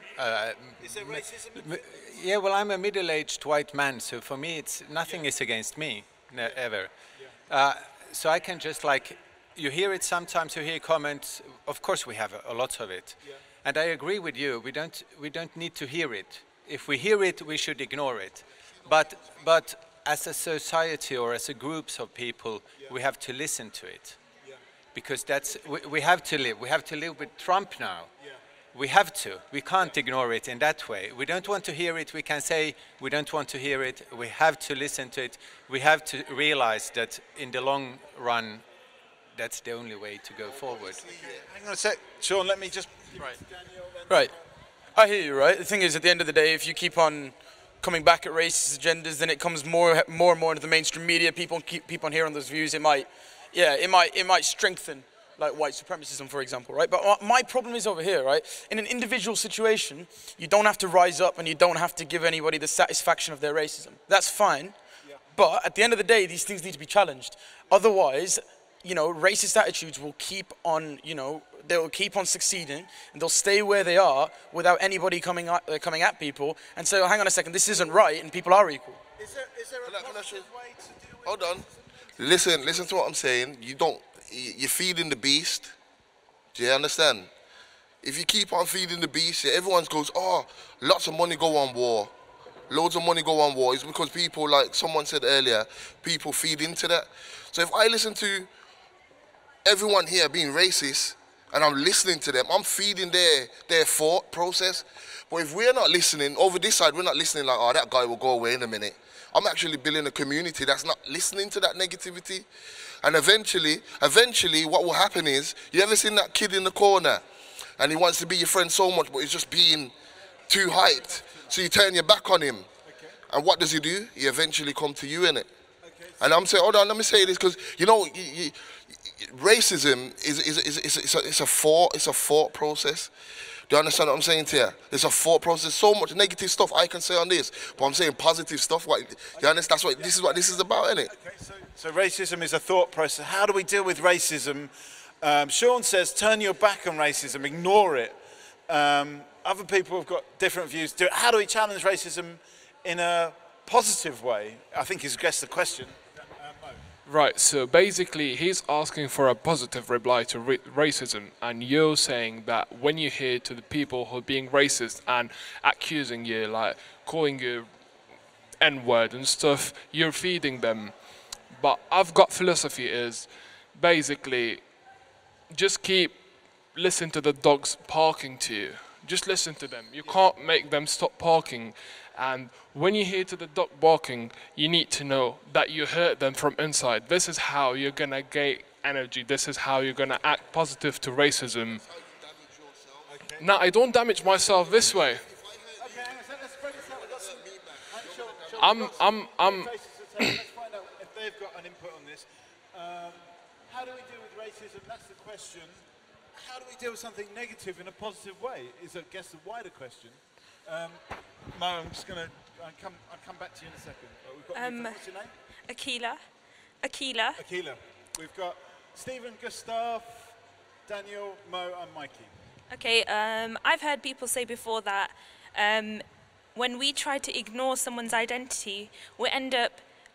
Is there racism? Yeah, well, I'm a middle-aged white man, so for me, it's nothing is against me, ever. Yeah. So I can just like. You hear it sometimes. You hear comments. Of course, we have a lot of it, and I agree with you. We don't need to hear it. If we hear it, we should ignore it. But as a society or as a groups of people, we have to listen to it, because we have to live. We have to live with Trump now. We have to. We can't ignore it in that way. We don't want to hear it. We can say we don't want to hear it. We have to listen to it. We have to realize that in the long run, that's the only way to go forward. Hang on a sec, Sean, let me just... Right. I hear you, right? The thing is, at the end of the day, if you keep on coming back at racist agendas, then it comes more and more into the mainstream media. People keep on hearing those views. It might strengthen, like white supremacism, for example, right? But my problem is over here, right? In an individual situation, you don't have to rise up and you don't have to give anybody the satisfaction of their racism. That's fine. But at the end of the day, these things need to be challenged. Otherwise, you know, racist attitudes will keep on, you know, they will keep on succeeding, and they'll stay where they are without anybody coming at people and say, oh, hang on a second, this isn't right, and people are equal. Is there a positive way to deal with Hold on. Listen to what I'm saying. You're feeding the beast. Do you understand? If you keep on feeding the beast, everyone goes, oh, lots of money go on war. Loads of money go on war. It's because people, like someone said earlier, people feed into that. So if I listen to everyone here being racist, and I'm listening to them, I'm feeding their thought process. But if we're not listening, over this side, we're not listening like, oh, that guy will go away in a minute. I'm actually building a community that's not listening to that negativity. And eventually, what will happen is, you ever seen that kid in the corner, and he wants to be your friend so much, but he's just being too hyped. So you turn your back on him. And what does he do? He eventually come to you, innit? And I'm saying, hold on, let me say this, because, you know, racism is a thought process. Do you understand what I'm saying to you? It's a thought process. So much negative stuff I can say on this, but I'm saying positive stuff. You understand? This is what this is about, isn't it? Okay, so racism is a thought process. How do we deal with racism? Sean says, turn your back on racism, ignore it. Other people have got different views. How do we challenge racism in a positive way? I think he's addressed the question. Right, so basically he's asking for a positive reply to racism, and you're saying that when you hear to the people who are being racist and accusing you, like calling you N-word and stuff, you're feeding them. But I've got philosophy is basically just keep listening to the dogs barking to you. Just listen to them. You can't make them stop barking. And when you hear to the dog barking, you need to know that you hurt them from inside. This is how you're going to gain energy. This is how you're going to act positive to racism. No, I don't damage myself this way. Let's find out if they've got an input on this. How do we deal with racism? That's the question. How do we deal with something negative in a positive way? Is, I guess, the wider question. Mo, I'm just going to I'll come back to you in a second. We've got what's your name? Akila. We've got Stephen, Gustav, Daniel, Mo, and Mikey. Okay, I've heard people say before that when we try to ignore someone's identity, we end up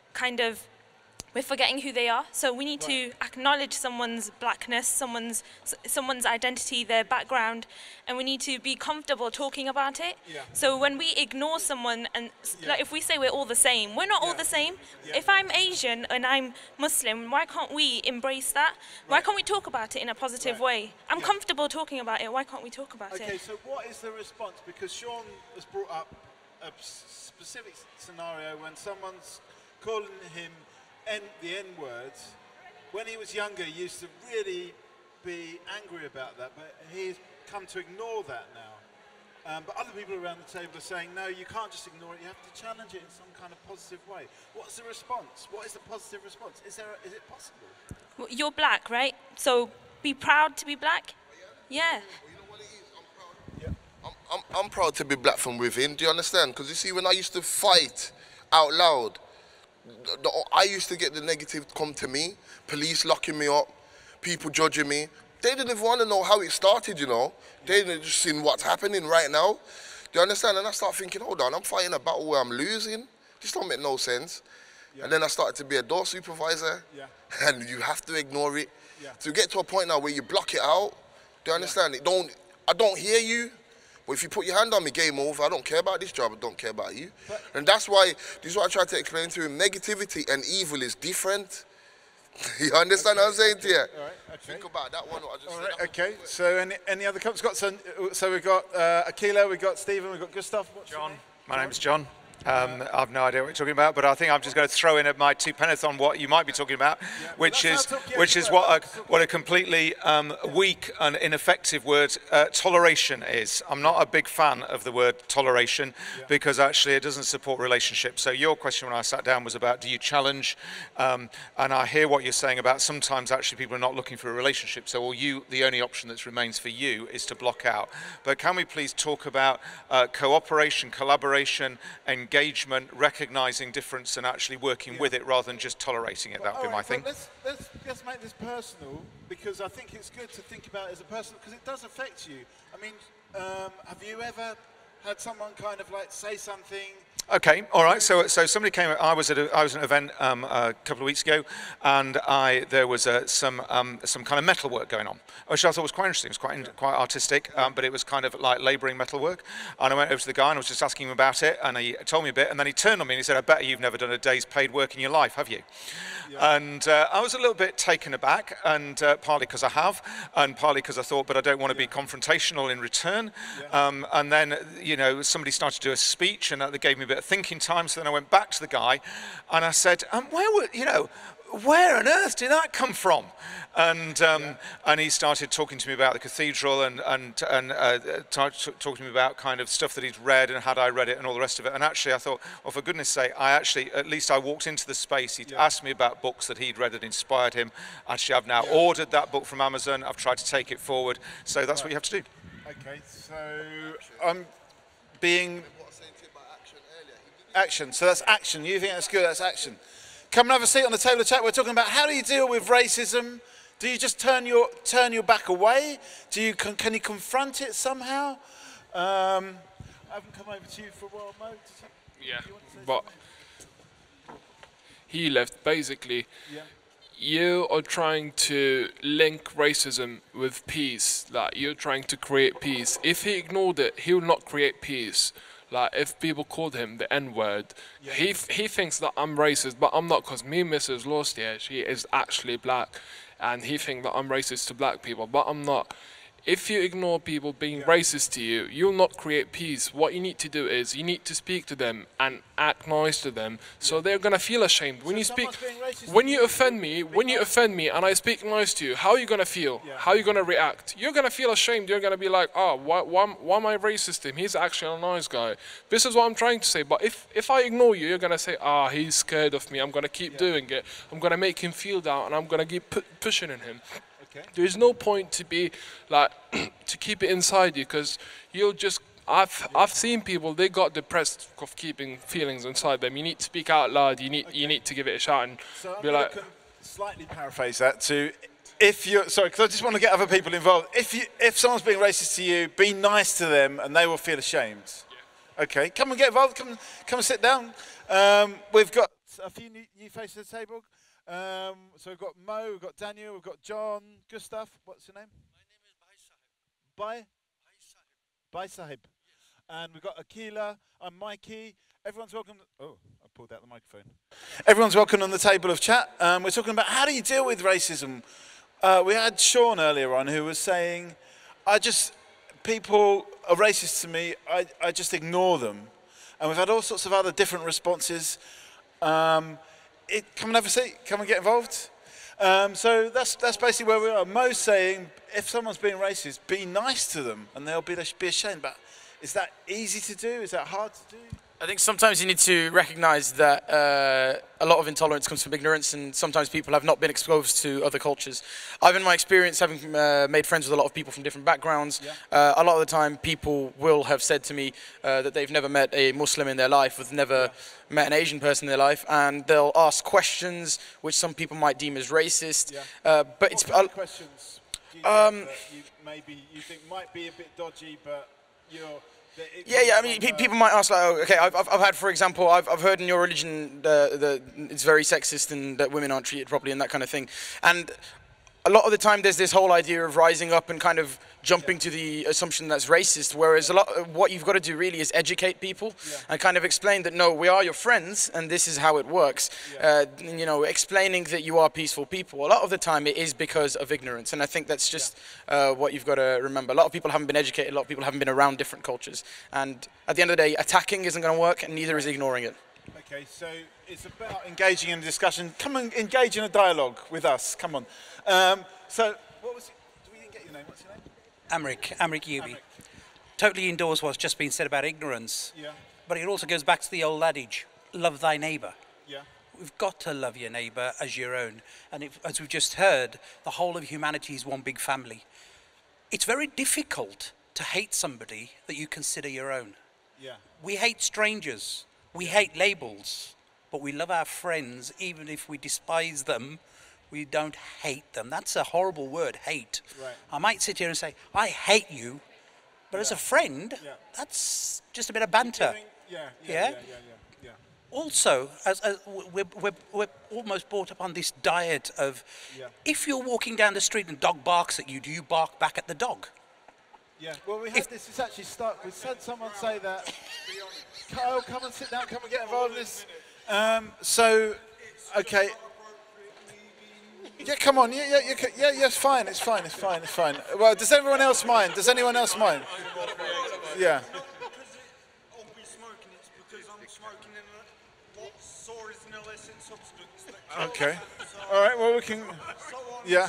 we're forgetting who they are. So we need to acknowledge someone's blackness, someone's identity, their background, and we need to be comfortable talking about it. Yeah. So when we ignore someone, and like if we say we're all the same, we're not all the same. Yeah. If I'm Asian and I'm Muslim, why can't we embrace that? Why can't we talk about it in a positive way? I'm comfortable talking about it. Why can't we talk about it? Okay, so what is the response? Because Sean has brought up a specific scenario when someone's calling him the N-words. When he was younger, he used to really be angry about that, but he's come to ignore that now. But other people around the table are saying, no, you can't just ignore it, you have to challenge it in some kind of positive way. What's the response? What is the positive response? Is it possible? Well, you're black, right? So be proud to be black? Yeah. Well, you know what it is? I'm proud. I'm proud to be black from within, do you understand? Because you see, when I used to fight out loud, I used to get the negative come to me, police locking me up, people judging me. They didn't even want to know how it started, you know. They didn't just seen what's happening right now. Do you understand? And I start thinking, hold on, I'm fighting a battle where I'm losing. This don't make no sense. Yeah. And then I started to be a door supervisor, and you have to ignore it. Yeah. To get to a point now where you block it out, do you understand? I don't hear you. But if you put your hand on me, game over. I don't care about this job. I don't care about you. And that's why, this is what I try to explain to him. Negativity and evil is different. You understand what I'm saying to you? All right, okay. Think about that one. What I just said. Okay, so any other comments? So we've got Akila, we've got Stephen, we've got Gustav. John. My name's John. I've no idea what you're talking about, but I think I'm just going to throw in my 2 pence on what you might be talking about, which is what a completely weak and ineffective word toleration is. I'm not a big fan of the word toleration because actually it doesn't support relationships. So your question when I sat down was about, do you challenge? And I hear what you're saying about sometimes actually people are not looking for a relationship. So the only option that remains for you is to block out. But can we please talk about cooperation, collaboration, engagement, recognising difference and actually working with it rather than just tolerating it? That would be my thing. Let's make this personal, because I think it's good to think about it as a person, because it does affect you. I mean, have you ever had someone kind of like say something? Okay, all right. So somebody came. I was at an event a couple of weeks ago, and there was some kind of metal work going on, which I thought was quite interesting. It was quite artistic, but it was kind of like labouring metal work. And I went over to the guy and I was just asking him about it, and he told me a bit, and then he turned on me and he said, "I bet you've never done a day's paid work in your life, have you?" Yeah. And I was a little bit taken aback, and partly because I have, and partly because I thought, but I don't want to be confrontational in return. Yeah. And then somebody started to do a speech, and that gave me a bit of thinking time. So then I went back to the guy and I said, where on earth did that come from? And he started talking to me about the cathedral and talking to me about kind of stuff that he'd read and had I read it and all the rest of it. And actually I thought, well, for goodness sake, at least I walked into the space. He'd asked me about books that he'd read that inspired him. Actually, I've now ordered that book from Amazon. I've tried to take it forward. So that's what you have to do. Okay, so I'm being... Action. So that's action. You think that's good? That's action. Come and have a seat on the table of chat. We're talking about how do you deal with racism? Do you just turn your back away? Can you confront it somehow? I haven't come over to you for a while, Mo. But he left. Basically, you are trying to link racism with peace. Like you're trying to create peace. If he ignored it, he will not create peace. Like, if people called him the N-word, he thinks that I'm racist, but I'm not, because me, Mrs. Lost here, she is actually black, and he thinks that I'm racist to black people, but I'm not. if you ignore people being racist to you, you'll not create peace. What you need to do is you need to speak to them and act nice to them, so they're gonna feel ashamed. When you speak, when you offend me, and I speak nice to you, how are you gonna feel? How are you gonna react? You're gonna feel ashamed. You're gonna be like, oh, why am I racist to him? He's actually a nice guy. This is what I'm trying to say. But if I ignore you, you're gonna say, ah, he's scared of me. I'm gonna keep doing it. I'm gonna make him feel down, and I'm gonna keep pushing in him. There's no point to be like to keep it inside you, because you'll just. I've seen people, they got depressed of keeping feelings inside them. You need to speak out loud. You need to give it a shout and be like. Slightly paraphrase that to, if you're sorry, because I just want to get other people involved. If someone's being racist to you, be nice to them, and they will feel ashamed. Yeah. Okay, come and get involved. Come and sit down. We've got a few new faces at the table. So we've got Mo, we've got Daniel, we've got John, Gustav. What's your name? My name is Bai Sahib. And we've got Akila, I'm Mikey. Everyone's welcome. Oh, I pulled out the microphone. Everyone's welcome on the table of chat. We're talking about how do you deal with racism. We had Sean earlier on who was saying, people are racist to me, I just ignore them. And we've had all sorts of other different responses. Come and have a seat, come and get involved. So that's basically where we are. Mo's saying, if someone's being racist, be nice to them and they'll be ashamed. But is that easy to do? Is that hard to do? I think sometimes you need to recognise that a lot of intolerance comes from ignorance, and sometimes people have not been exposed to other cultures. I've, in my experience, having made friends with a lot of people from different backgrounds, a lot of the time people will have said to me that they've never met a Muslim in their life, or never met an Asian person in their life, and they'll ask questions which some people might deem as racist. But it's what kind of questions do you think might be a bit dodgy, but you're... I mean, people might ask, like, oh, okay, I've had, for example, I've heard in your religion that it's very sexist and that women aren't treated properly and that kind of thing. And a lot of the time there's this whole idea of rising up and kind of jumping to the assumption that's racist, whereas what you've got to do really is educate people and kind of explain that, no, we are your friends and this is how it works. You know, explaining that you are peaceful people. A lot of the time it is because of ignorance, and I think that's just what you've got to remember. A lot of people haven't been educated, a lot of people haven't been around different cultures, and at the end of the day, attacking isn't going to work, and neither is ignoring it. Okay, so it's about engaging in a discussion. Come and engage in a dialogue with us, come on. So, what was it? We didn't get your name, what's your name? Amrik Yubi. Totally endorse what's just been said about ignorance. Yeah. But it also goes back to the old adage, love thy neighbour. Yeah. We've got to love your neighbour as your own. And as we've just heard, the whole of humanity is one big family. It's very difficult to hate somebody that you consider your own. Yeah. We hate strangers. We hate labels. But we love our friends, even if we despise them. We don't hate them. That's a horrible word, hate. Right. I might sit here and say, I hate you, but as a friend, that's just a bit of banter. Yeah. Also, as we're almost brought up on this diet of, if you're walking down the street and a dog barks at you, do you bark back at the dog? Yeah, well, we had this actually start, we had someone say that, Kyle, come and sit down, come and get involved in this. Okay. Yeah, come on. Yeah, it's fine. It's fine. Well, does everyone else mind? Does anyone else mind? Yeah. Okay. All right. Well, we can. Yeah.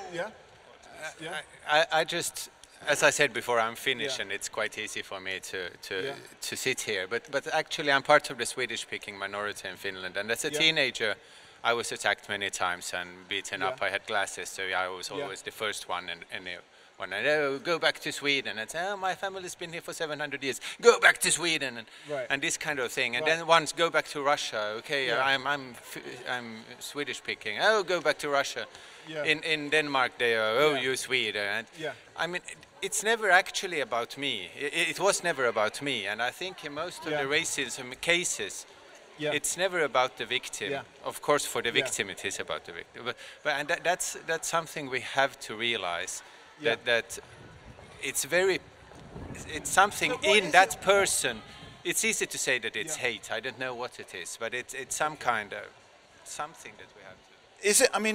I just, as I said before, I'm Finnish, and it's quite easy for me to sit here. But actually, I'm part of the Swedish-speaking minority in Finland, and as a teenager, I was attacked many times and beaten up. I had glasses, so I was always the first one. And when I go back to Sweden, and say, oh, my family's been here for 700 years. Go back to Sweden, and this kind of thing. And then once go back to Russia. Okay, I'm Swedish speaking. Oh, go back to Russia. In Denmark, they are, oh, you Swede. And I mean, it's never actually about me. It was never about me. And I think in most of the racism cases, it's never about the victim. Of course, for the victim, it is about the victim. And that's something we have to realize, that it's something in that person. It's easy to say that it's hate. I don't know what it is, but it's some kind of something that we have to. Is it? I mean,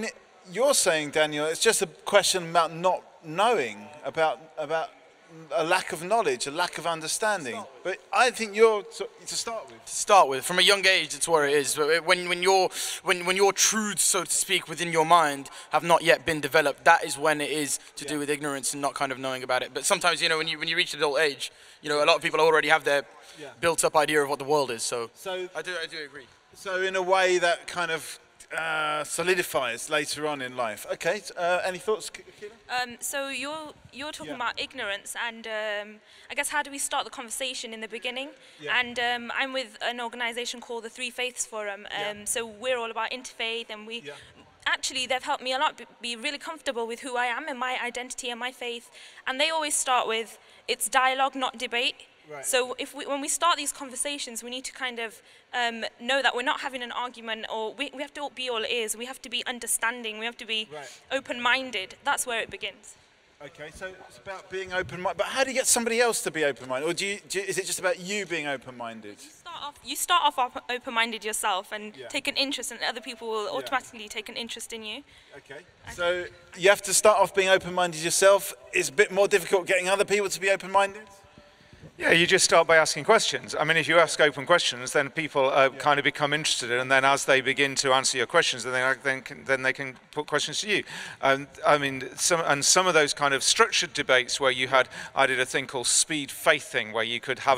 you're saying, Daniel, it's just a question about not knowing, about a lack of knowledge, a lack of understanding. But I think you're to start with. From a young age, it's where it is. When your truths, so to speak, within your mind have not yet been developed, that is when it is to do with ignorance and not kind of knowing about it. But sometimes, you know, when you reach adult age, you know, a lot of people already have their built-up idea of what the world is. So I do agree. So in a way that kind of solidifies later on in life. Okay, any thoughts, Keelan? So you're talking about ignorance, and I guess how do we start the conversation in the beginning? And I'm with an organisation called the Three Faiths Forum. So we're all about interfaith, and we actually they've helped me a lot be really comfortable with who I am and my identity and my faith. And they always start with it's dialogue, not debate. Right. So when we start these conversations, we need to kind of know that we're not having an argument, or we have to be all ears. We have to be understanding. We have to be open-minded. That's where it begins. Okay, so it's about being open-minded. But how do you get somebody else to be open-minded? Or is it just about you being open-minded? You start off open-minded yourself and take an interest, and other people will automatically take an interest in you. Okay. So you have to start off being open-minded yourself. It's a bit more difficult getting other people to be open-minded? Yeah, you just start by asking questions. I mean, if you ask open questions, then people kind of become interested, and then as they begin to answer your questions, then they can put questions to you. I mean, some of those kind of structured debates where I did a thing called speed faith thing, where you could have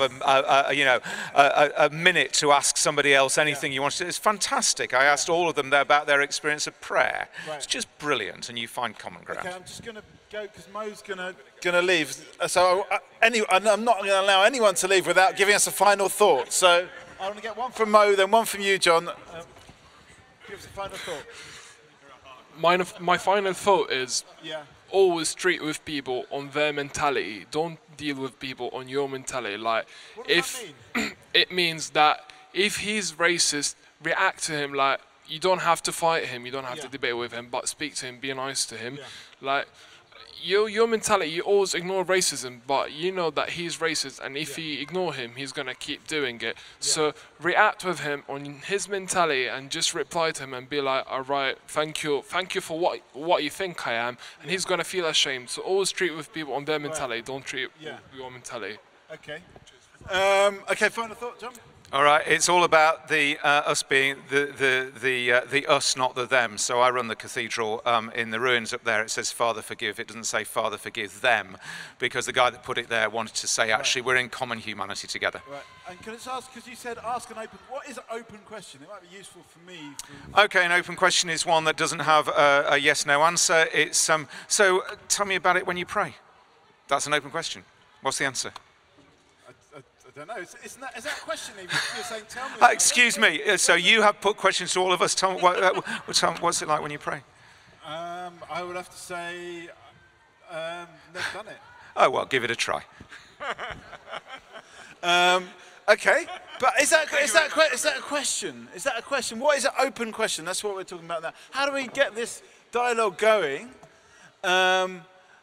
a minute to ask somebody else anything you wanted to. It's fantastic. I asked all of them about their experience of prayer. Right. It's just brilliant, and you find common ground. Okay, I'm just going to go because Mo's gonna leave. So I'm not going to allow anyone to leave without giving us a final thought. So I want to get one from Mo, then one from you, John. Give us a final thought. My final thought is always treat with people on their mentality. Don't deal with people on your mentality. Like, what does that mean? It means that if he's racist, react to him like. You don't have to fight him. You don't have to debate with him, but speak to him. Be nice to him. Like. Your mentality, you always ignore racism, but you know that he's racist, and if you ignore him, he's going to keep doing it. So react with him on his mentality and just reply to him and be like, all right, thank you for what you think I am, and he's going to feel ashamed. So always treat with people on their mentality, don't treat your mentality. Okay. Okay, final thought, John? All right, it's all about the us being the us, not the them. So I run the cathedral in the ruins up there. It says Father forgive. It doesn't say Father forgive them, because the guy that put it there wanted to say actually we're in common humanity together. Right. And can I just ask, because you said ask an open. What is an open question? It might be useful for me. Okay, an open question is one that doesn't have a yes/no answer. It's so tell me about it when you pray. That's an open question. What's the answer? I don't know. Is that a question even? You're saying, tell me. Excuse me. So you have put questions to all of us. Tell me, what's it like when you pray? I would have to say, never done it. Oh, well, give it a try. Okay, but is that a question? Is that a question? What is an open question? That's what we're talking about now. How do we get this dialogue going? And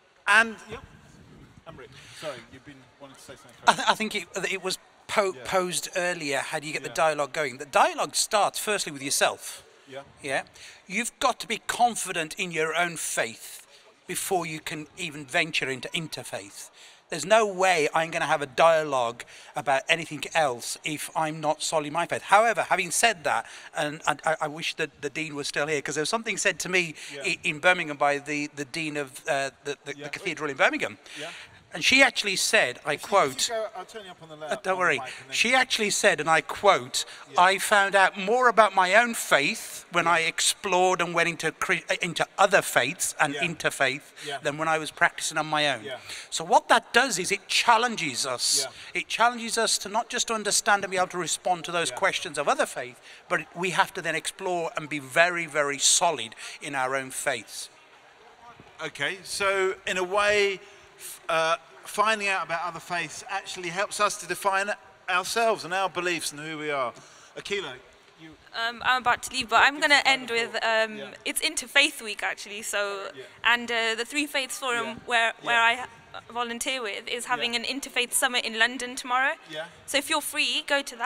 Amrit, sorry, you've been wanting to say something. I think it was posed earlier. How do you get the dialogue going? The dialogue starts firstly with yourself. Yeah. You've got to be confident in your own faith before you can even venture into interfaith. There's no way I'm going to have a dialogue about anything else if I'm not solid in my faith. However, having said that, and I wish that the Dean was still here, because there was something said to me in Birmingham by the Dean of the Cathedral in Birmingham. And she actually said, I quote, I'll turn you up on the don't worry, she actually said, and I quote, I found out more about my own faith when I explored and went into other faiths and interfaith than when I was practicing on my own. So what that does is it challenges us. It challenges us to not just understand and be able to respond to those questions of other faith, but we have to then explore and be very, very solid in our own faiths. Okay, so in a way, finding out about other faiths actually helps us to define ourselves and our beliefs and who we are. Akila, you... I'm about to leave, but I'm going to end with, it's Interfaith Week actually, so, and the Three Faiths Forum where I volunteer with is having an Interfaith Summit in London tomorrow. So if you're free, go to that.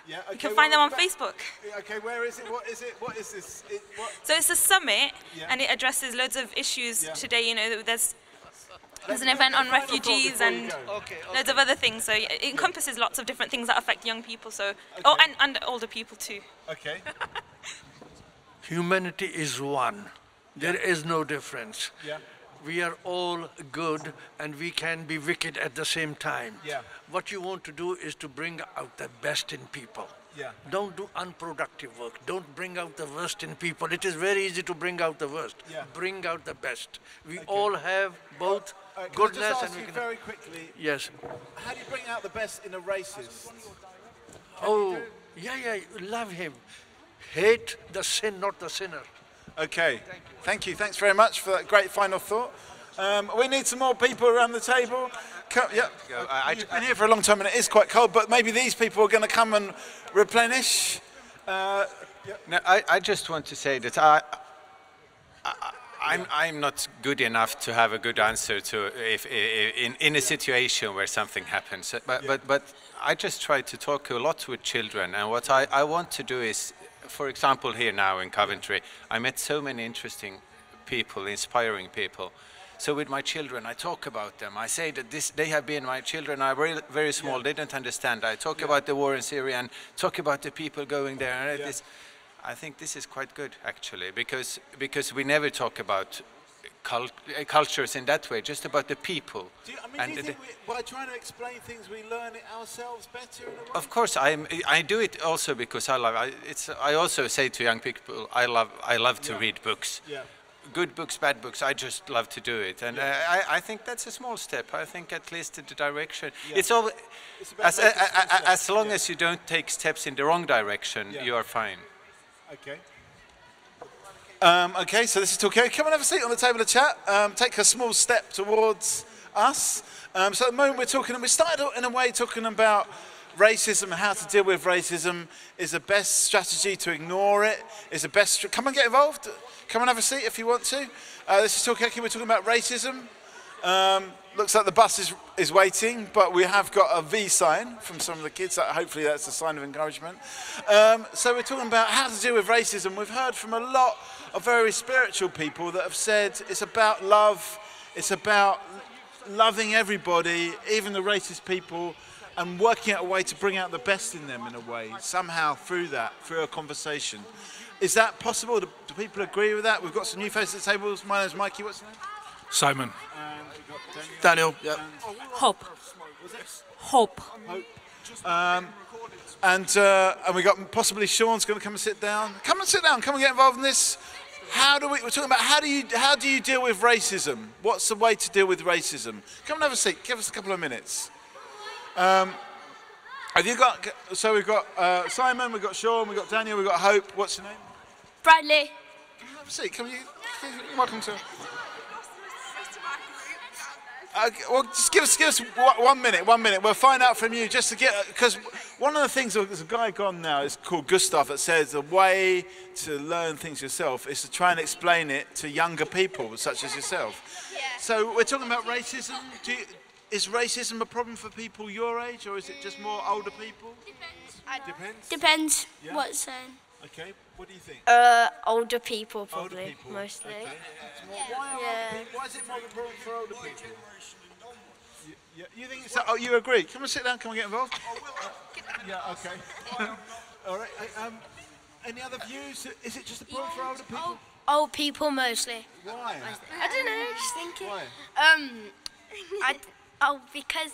Yeah, okay, you can find them on Facebook. Okay, where is it? What is it? What is this? So it's a summit, and it addresses loads of issues today. You know, there's an event on refugees and loads of other things. So it encompasses lots of different things that affect young people. So and older people too. Okay. Humanity is one. There is no difference. Yeah. We are all good and we can be wicked at the same time. Yeah. What you want to do is to bring out the best in people. Yeah. Don't do unproductive work. Don't bring out the worst in people. It is very easy to bring out the worst. Yeah. Bring out the best. We all have both goodness can I just and ask we you can... very quickly. Yes. How do you bring out the best in a racist? Yeah, love him. Hate the sin, not the sinner. Okay, thank you. Thanks very much for that great final thought. We need some more people around the table. You've been here for a long time and it is quite cold, but maybe these people are going to come and replenish. No, I just want to say that I'm not good enough to have a good answer to if in a situation where something happens. But I just try to talk a lot with children, and what I want to do is, for example, here now in Coventry, I met so many interesting people, inspiring people. So with my children, I talk about them. I say that they have been my children. I were very small, didn't understand. I talk about the war in Syria and talk about the people going there. And I think this is quite good, actually, because we never talk about cultures in that way, just about the people. Do you think by trying to explain things, we learn it ourselves better in a way? Of course, I do it also because I love. I also say to young people, I love to read books. Yeah. Good books, bad books. I just love to do it, and I think that's a small step. I think at least in the direction. Yeah. It's all as long as you don't take steps in the wrong direction, you are fine. Okay. Okay, so this is Talkaoke. Come and have a seat on the table to chat. Take a small step towards us. So at the moment we started in a way talking about racism, how to deal with racism. Is the best strategy to ignore it? Is the best, come and get involved. Come and have a seat if you want to. This is Talkaoke, we're talking about racism. Looks like the bus is waiting, but we have got a V sign from some of the kids. Hopefully that's a sign of encouragement. So we're talking about how to deal with racism. We've heard from a lot of very spiritual people that have said it's about love, it's about loving everybody, even the racist people, and working out a way to bring out the best in them in a way, somehow through a conversation. Is that possible? Do people agree with that? We've got some new faces at the tables. My name's Mikey. What's your name? Simon. And we've got Daniel. Yep. Hope. Hope. And we got possibly Sean's going to come and sit down. Come and sit down. Come and get involved in this. We're talking about how do you deal with racism? What's the way to deal with racism? Come and have a seat. Give us a couple of minutes. Have you got? So we've got Simon, we've got Sean, we've got Daniel, we've got Hope. What's your name? Bradley. Come and have a seat. Welcome to. Well, just give us 1 minute. We'll find out from you just to get, because one of the things, there's a guy gone now, it's called Gustav, that says the way to learn things yourself is to try and explain it to younger people, such as yourself. Yeah. So we're talking about racism. Is racism a problem for people your age, or is it just more older people? Depends Yeah? what it's saying. Okay, what do you think? Older people probably, Older people. mostly. Okay. Why is it more of a problem for older people? You think it's, oh, you agree? Come and sit down, come and get involved. Yeah, okay. All right, any other views? Is it just a problem for older people? Old people mostly. Why? I don't know, just thinking. Why? Because,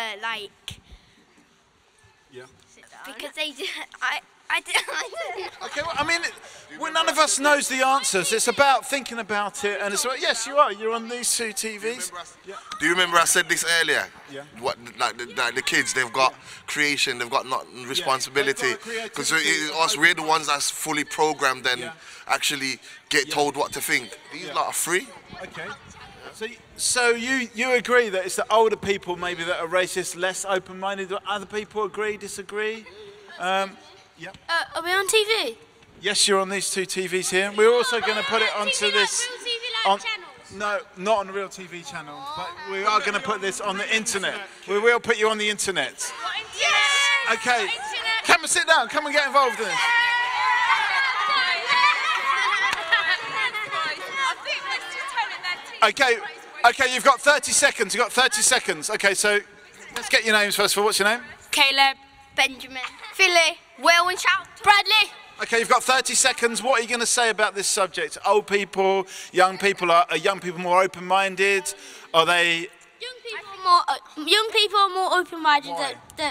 Yeah. because they do, Okay, well, I mean, none of us knows the answers. It's about thinking about it, and it's yes, you are. You're on these two TVs. Do you remember I said this earlier? Yeah. What, like the kids, they've got creation, they've got not responsibility. Because we're the ones that's fully programmed and actually get told what to think. These lot are free. Okay. So you agree that it's the older people maybe that are racist, less open-minded. Other people agree, disagree? Yeah. Are we on TV? Yes, you're on these two TVs here. We're also going to put it onto this. No, not on real TV channels, but we are going to put this on the internet. We will put you on the internet. Yes. Okay. Come and sit down. Come and get involved in this. Okay, okay, you've got 30 seconds. You've got 30 seconds. Okay, so let's get your names first of all. What's your name? Caleb. Benjamin. Philly. Will and Shout. Bradley. Okay, you've got 30 seconds. What are you going to say about this subject? Old people, young people, are young people more open-minded? Are they... Young people are more open-minded than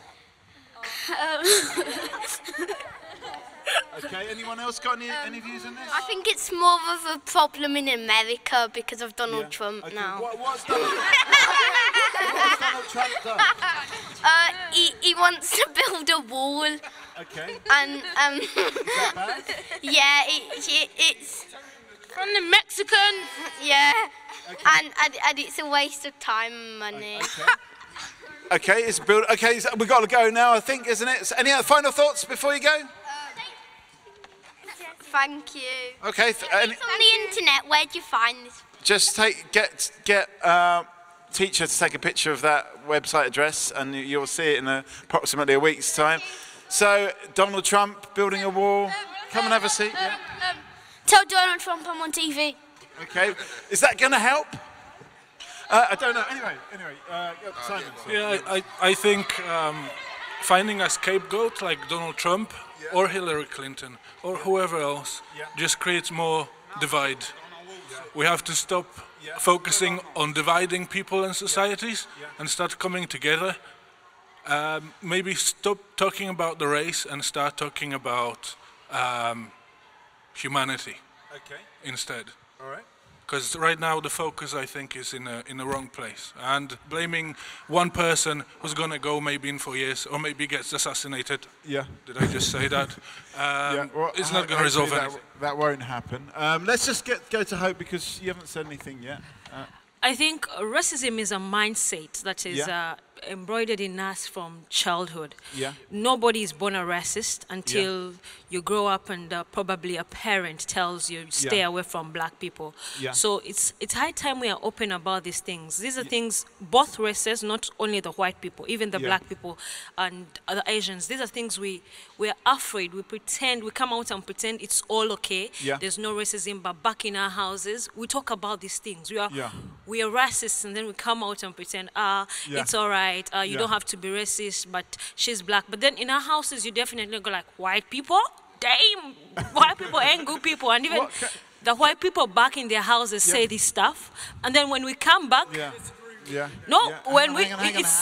Okay, anyone else got any views on this? I think it's more of a problem in America because of Donald Trump now. What's Donald Trump done? He wants to build a wall. Okay. And Is that bad? yeah, it's from the Mexican. Yeah. Okay. And it's a waste of time and money. Okay. Okay, it's built. Okay, we've got to go now, I think, isn't it? So any other final thoughts before you go? Thank you. Okay. It's on the internet. Where do you find this? Just get teacher to take a picture of that website address, and you'll see it in approximately a week's time. So Donald Trump building a wall. Come and have a seat. Yeah. Tell Donald Trump I'm on TV. Okay. Is that going to help? I don't know. Anyway, Simon. Yeah, I think finding a scapegoat like Donald Trump or Hillary Clinton or whoever else just creates more divide. We have to stop focusing on dividing people and societies and start coming together. Maybe stop talking about the race and start talking about humanity instead. All right. Because right now the focus, I think, is in the wrong place. And blaming one person who's going to go maybe in 4 years or maybe gets assassinated. Yeah. Did I just say that? It's not going to resolve anything. That won't happen. Let's just go to Hope because you haven't said anything yet. I think racism is a mindset that is embroidered in us from childhood. Yeah. Nobody is born a racist until you grow up and probably a parent tells you stay away from black people. Yeah. So it's high time we are open about these things. These are things, both races, not only the white people, even the black people and the Asians. These are things we're afraid. We pretend, we come out and pretend it's all okay. Yeah. There's no racism, but back in our houses, we talk about these things. We are racists, and then we come out and pretend, it's all right. You don't have to be racist, but she's black. But then in our houses, you definitely go like, white people? Damn, white people ain't good people. And even the white people back in their houses say this stuff. And then when we come back, when we,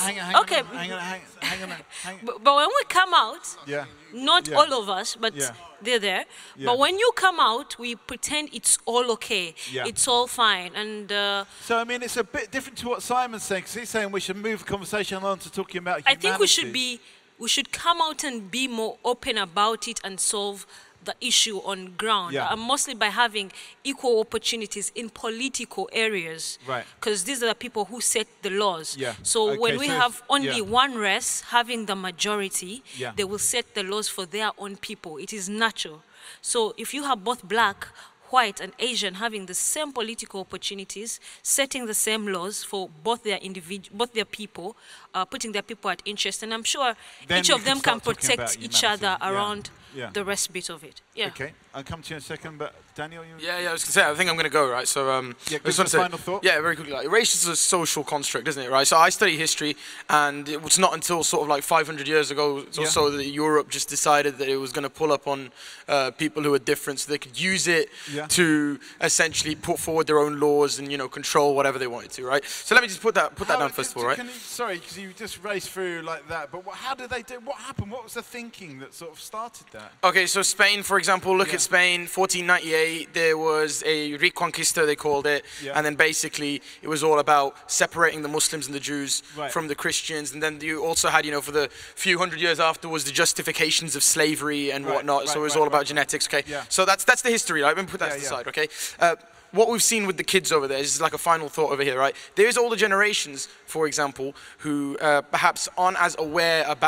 but when we come out, not all of us, but they're there. But when you come out, we pretend it's all okay. It's all fine. And so, I mean, it's a bit different to what Simon's saying, because he's saying we should move the conversation on to talking about humanity. I think we should come out and be more open about it and solve the issue on ground, and mostly by having equal opportunities in political areas, because these are the people who set the laws. So when we have only one race having the majority, they will set the laws for their own people. It is natural. So if you have both black, white and Asian having the same political opportunities, setting the same laws for both their people, putting their people at interest, and I'm sure each of them can protect each other around the rest bit of it. Okay, I'll come to you in a second, but Daniel, you... I was going to say, I think I'm going to go, right? So, final thought? Yeah, very quickly. Like, race is a social construct, isn't it, right? So I study history, and it was not until sort of like 500 years ago or so that Europe just decided that it was going to pull up on people who are different, so they could use it to essentially put forward their own laws and, control whatever they wanted to, right? So let me just put that down first of all, right? Sorry, because you just raced through like that, but how did they do? What happened? What was the thinking that sort of started that? Okay, so Spain, for example, look at Spain, 1498, there was a Reconquista, they called it, and then basically it was all about separating the Muslims and the Jews from the Christians, and then you also had, for the few hundred years afterwards, the justifications of slavery and whatnot, so it was all about genetics, okay? So that's the history, right? Let me put that to the side, okay? What we've seen with the kids over there is like a final thought over here, right? There's older generations, for example, who perhaps aren't as aware about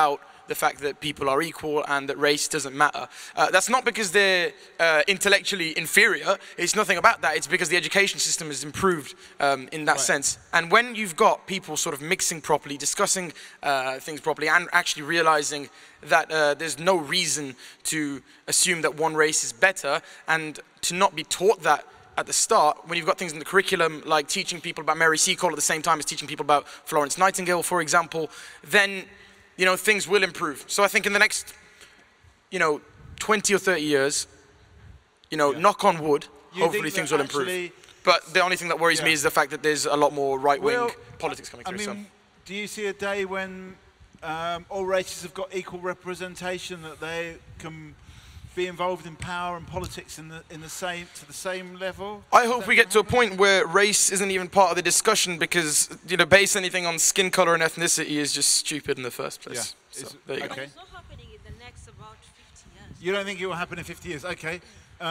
the fact that people are equal and that race doesn't matter. That's not because they're intellectually inferior. It's nothing about that. It's because the education system has improved in that sense. And when you've got people sort of mixing properly, discussing things properly, and actually realizing that there's no reason to assume that one race is better, and to not be taught that at the start, when you've got things in the curriculum like teaching people about Mary Seacole at the same time as teaching people about Florence Nightingale, for example, then, you know, things will improve. So I think in the next, you know, 20 or 30 years, you know, knock on wood, hopefully things will improve. But the only thing that worries me is the fact that there's a lot more right-wing politics coming through. I mean, do you see a day when all races have got equal representation, that they can be involved in power and politics to the same level? I hope we get to a point where race isn't even part of the discussion, because, you know, base anything on skin color and ethnicity is just stupid in the first place. Yeah. So, there you go. It's not happening in the next about 50 years. You don't think it will happen in 50 years? Okay.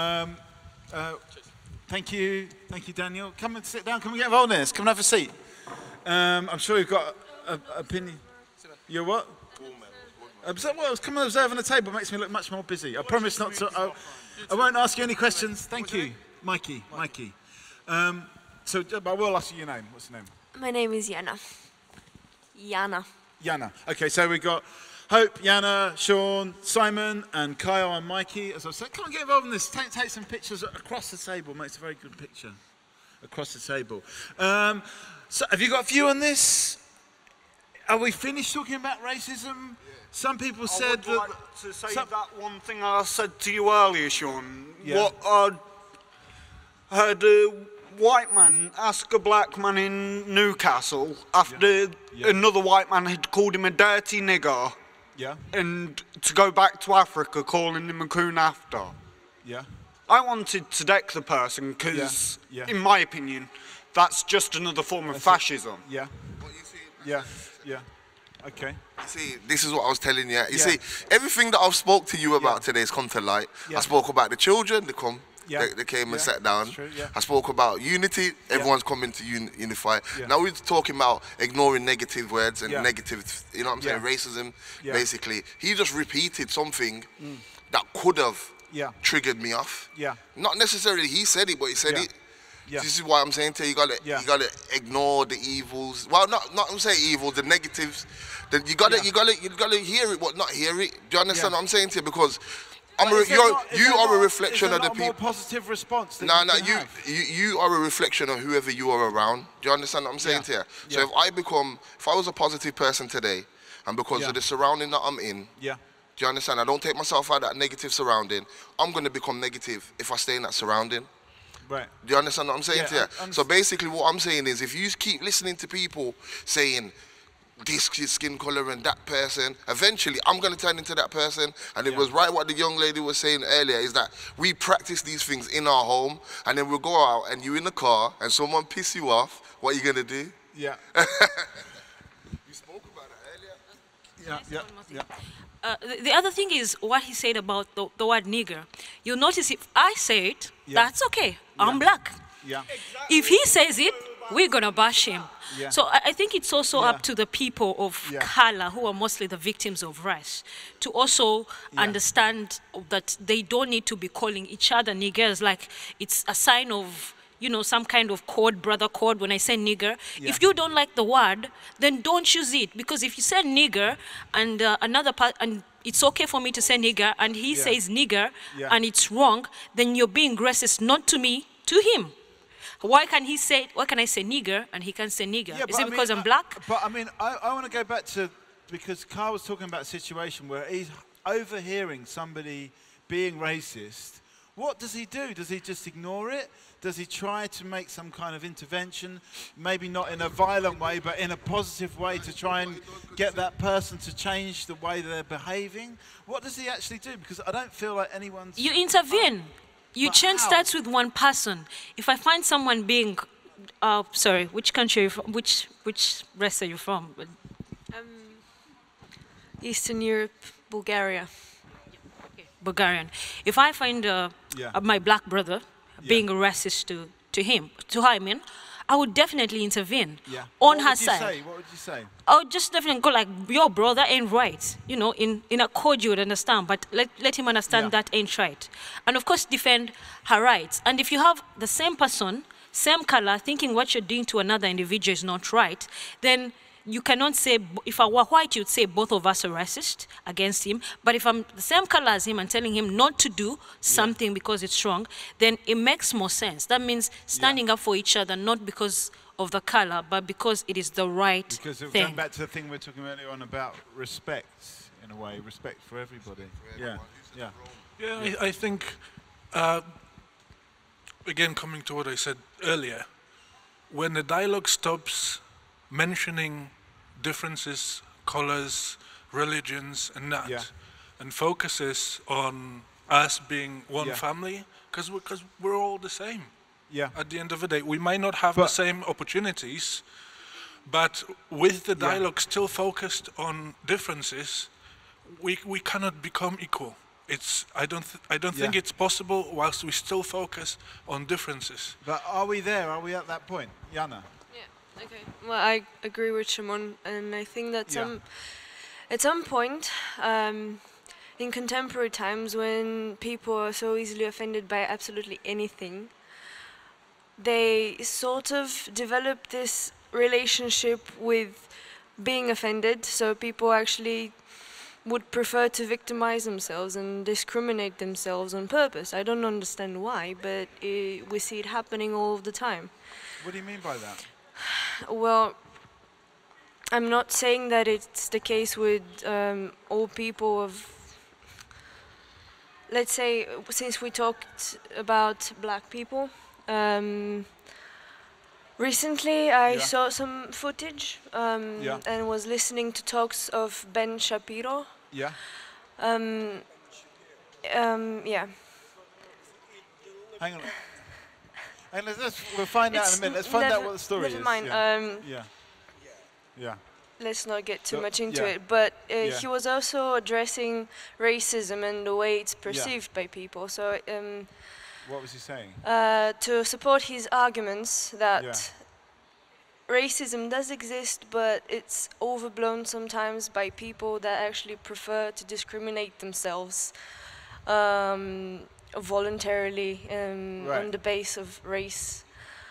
Thank you, Daniel. Come and sit down. Come and get involved in this. Come and have a seat. I'm sure you've got an opinion. You're what? Well, come and observe on the table. It makes me look much more busy. I promise not to. I won't ask you any questions. Thank you, Mikey. So, but I will ask you your name. What's your name? My name is Yana. Yana. Okay, so we've got Hope, Yana, Sean, Simon, and Kyle and Mikey. As I said, come and get involved in this. Take some pictures across the table. Makes a very good picture across the table. So, have you got a view on this? Are we finished talking about racism? Some people said I would like to say that one thing I said to you earlier, Sean. Yeah. What I heard a white man ask a black man in Newcastle after another white man had called him a dirty nigger. Yeah. And to go back to Africa, calling him a coon after. Yeah. I wanted to deck the person because, in my opinion, that's just another form of fascism. Yeah. Yeah. Okay. You see, this is what I was telling you. You see, everything that I've spoke to you about today has come to light. I spoke about the children, they came and sat down. True, I spoke about unity, everyone's coming to unify. Now we're talking about ignoring negative words and negative, you know what I'm saying, racism, basically. He just repeated something that could have triggered me off. Not necessarily he said it, but he said it. This is why I'm saying to you, you gotta ignore the evils. Well, not say evil, the negatives. You gotta hear it, but not hear it. Do you understand what I'm saying to you? Because you are a reflection of the people. More positive response. You are a reflection of whoever you are around. Do you understand what I'm saying to you? So if I was a positive person today, and because of the surrounding that I'm in, do you understand? I don't take myself out of that negative surrounding. I'm gonna become negative if I stay in that surrounding. Right. Do you understand what I'm saying to you? So basically what I'm saying is, if you keep listening to people saying this skin color and that person, eventually I'm going to turn into that person. And it was right what the young lady was saying earlier, is that we practice these things in our home, and then we'll go out and you're in the car and someone piss you off, what are you going to do? Yeah. You spoke about it earlier. The other thing is what he said about the word nigger. You'll notice if I say it, that's okay. I'm black. Yeah. If he says it, we're going to bash him. Yeah. So I think it's also up to the people of color, who are mostly the victims of race, to also understand that they don't need to be calling each other niggers like it's a sign of, you know, some kind of code, brother code. When I say nigger, if you don't like the word, then don't use it. Because if you say nigger and another part, and it's okay for me to say nigger, and he says nigger, and it's wrong, then you're being racist, not to me, to him. Why can I say nigger and he can't say nigger? Is it because I'm black? But I mean, I want to go back to, because Carl was talking about a situation where he's overhearing somebody being racist. What does he do? Does he just ignore it? Does he try to make some kind of intervention, maybe not in a violent way, but in a positive way, to try and get that person to change the way they're behaving? What does he actually do? Because I don't feel like anyone's... You intervene. You change starts with one person. If I find someone being... sorry, which country are you from? Which race are you from? Eastern Europe, Bulgaria. Bulgarian. If I find my black brother being a racist to him, I would definitely intervene on her side. What would you say? I would just definitely go like, yo, bro, that ain't right. You know, in a code you would understand, but let him understand that ain't right. And of course, defend her rights. And if you have the same person, same color, thinking what you're doing to another individual is not right, then you cannot say, if I were white, you'd say both of us are racist against him. But if I'm the same color as him and telling him not to do something because it's wrong, then it makes more sense. That means standing up for each other, not because of the color, but because it is the right thing. Going back to the thing we were talking earlier on about respect, in a way, respect for everybody. I think, again, coming to what I said earlier, when the dialogue stops mentioning differences, colors, religions, and that, and focuses on us being one family, because we're all the same. At the end of the day, we might not have the same opportunities, but with the dialogue still focused on differences, we cannot become equal. I don't think it's possible whilst we still focus on differences. But are we there? Are we at that point, Jana? Okay. Well, I agree with Shimon, and I think that at some point, in contemporary times, when people are so easily offended by absolutely anything, they sort of develop this relationship with being offended. So people actually would prefer to victimize themselves and discriminate themselves on purpose. I don't understand why, but we see it happening all the time. What do you mean by that? Well, I'm not saying that it's the case with all people of, let's say, since we talked about black people, recently I saw some footage and was listening to talks of Ben Shapiro. Yeah. Yeah. Hang on. And we'll find out in a minute. Let's find out what the story is. Never mind. Let's not get too much into it. But he was also addressing racism and the way it's perceived by people. So, what was he saying? To support his arguments that racism does exist, but it's overblown sometimes by people that actually prefer to discriminate themselves voluntarily on the base of race.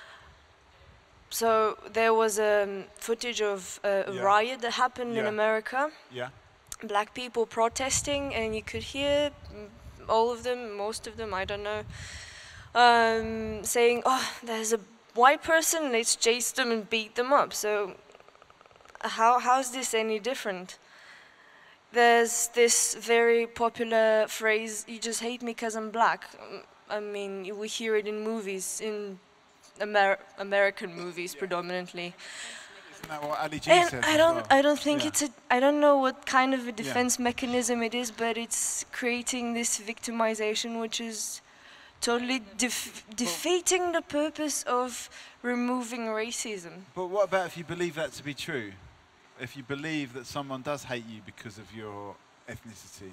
So there was footage of a riot that happened in America. Black people protesting, and you could hear all of them, most of them, I don't know, saying, "Oh, there's a white person, let's chase them and beat them up." So how's this any different? There's this very popular phrase, "You just hate me because I'm black." I mean, we hear it in movies, in American movies predominantly. Isn't that what Ali G and says I don't think it's I don't know what kind of a defense mechanism it is, but it's creating this victimization, which is totally defeating the purpose of removing racism. But what about if you believe that to be true? If you believe that someone does hate you because of your ethnicity?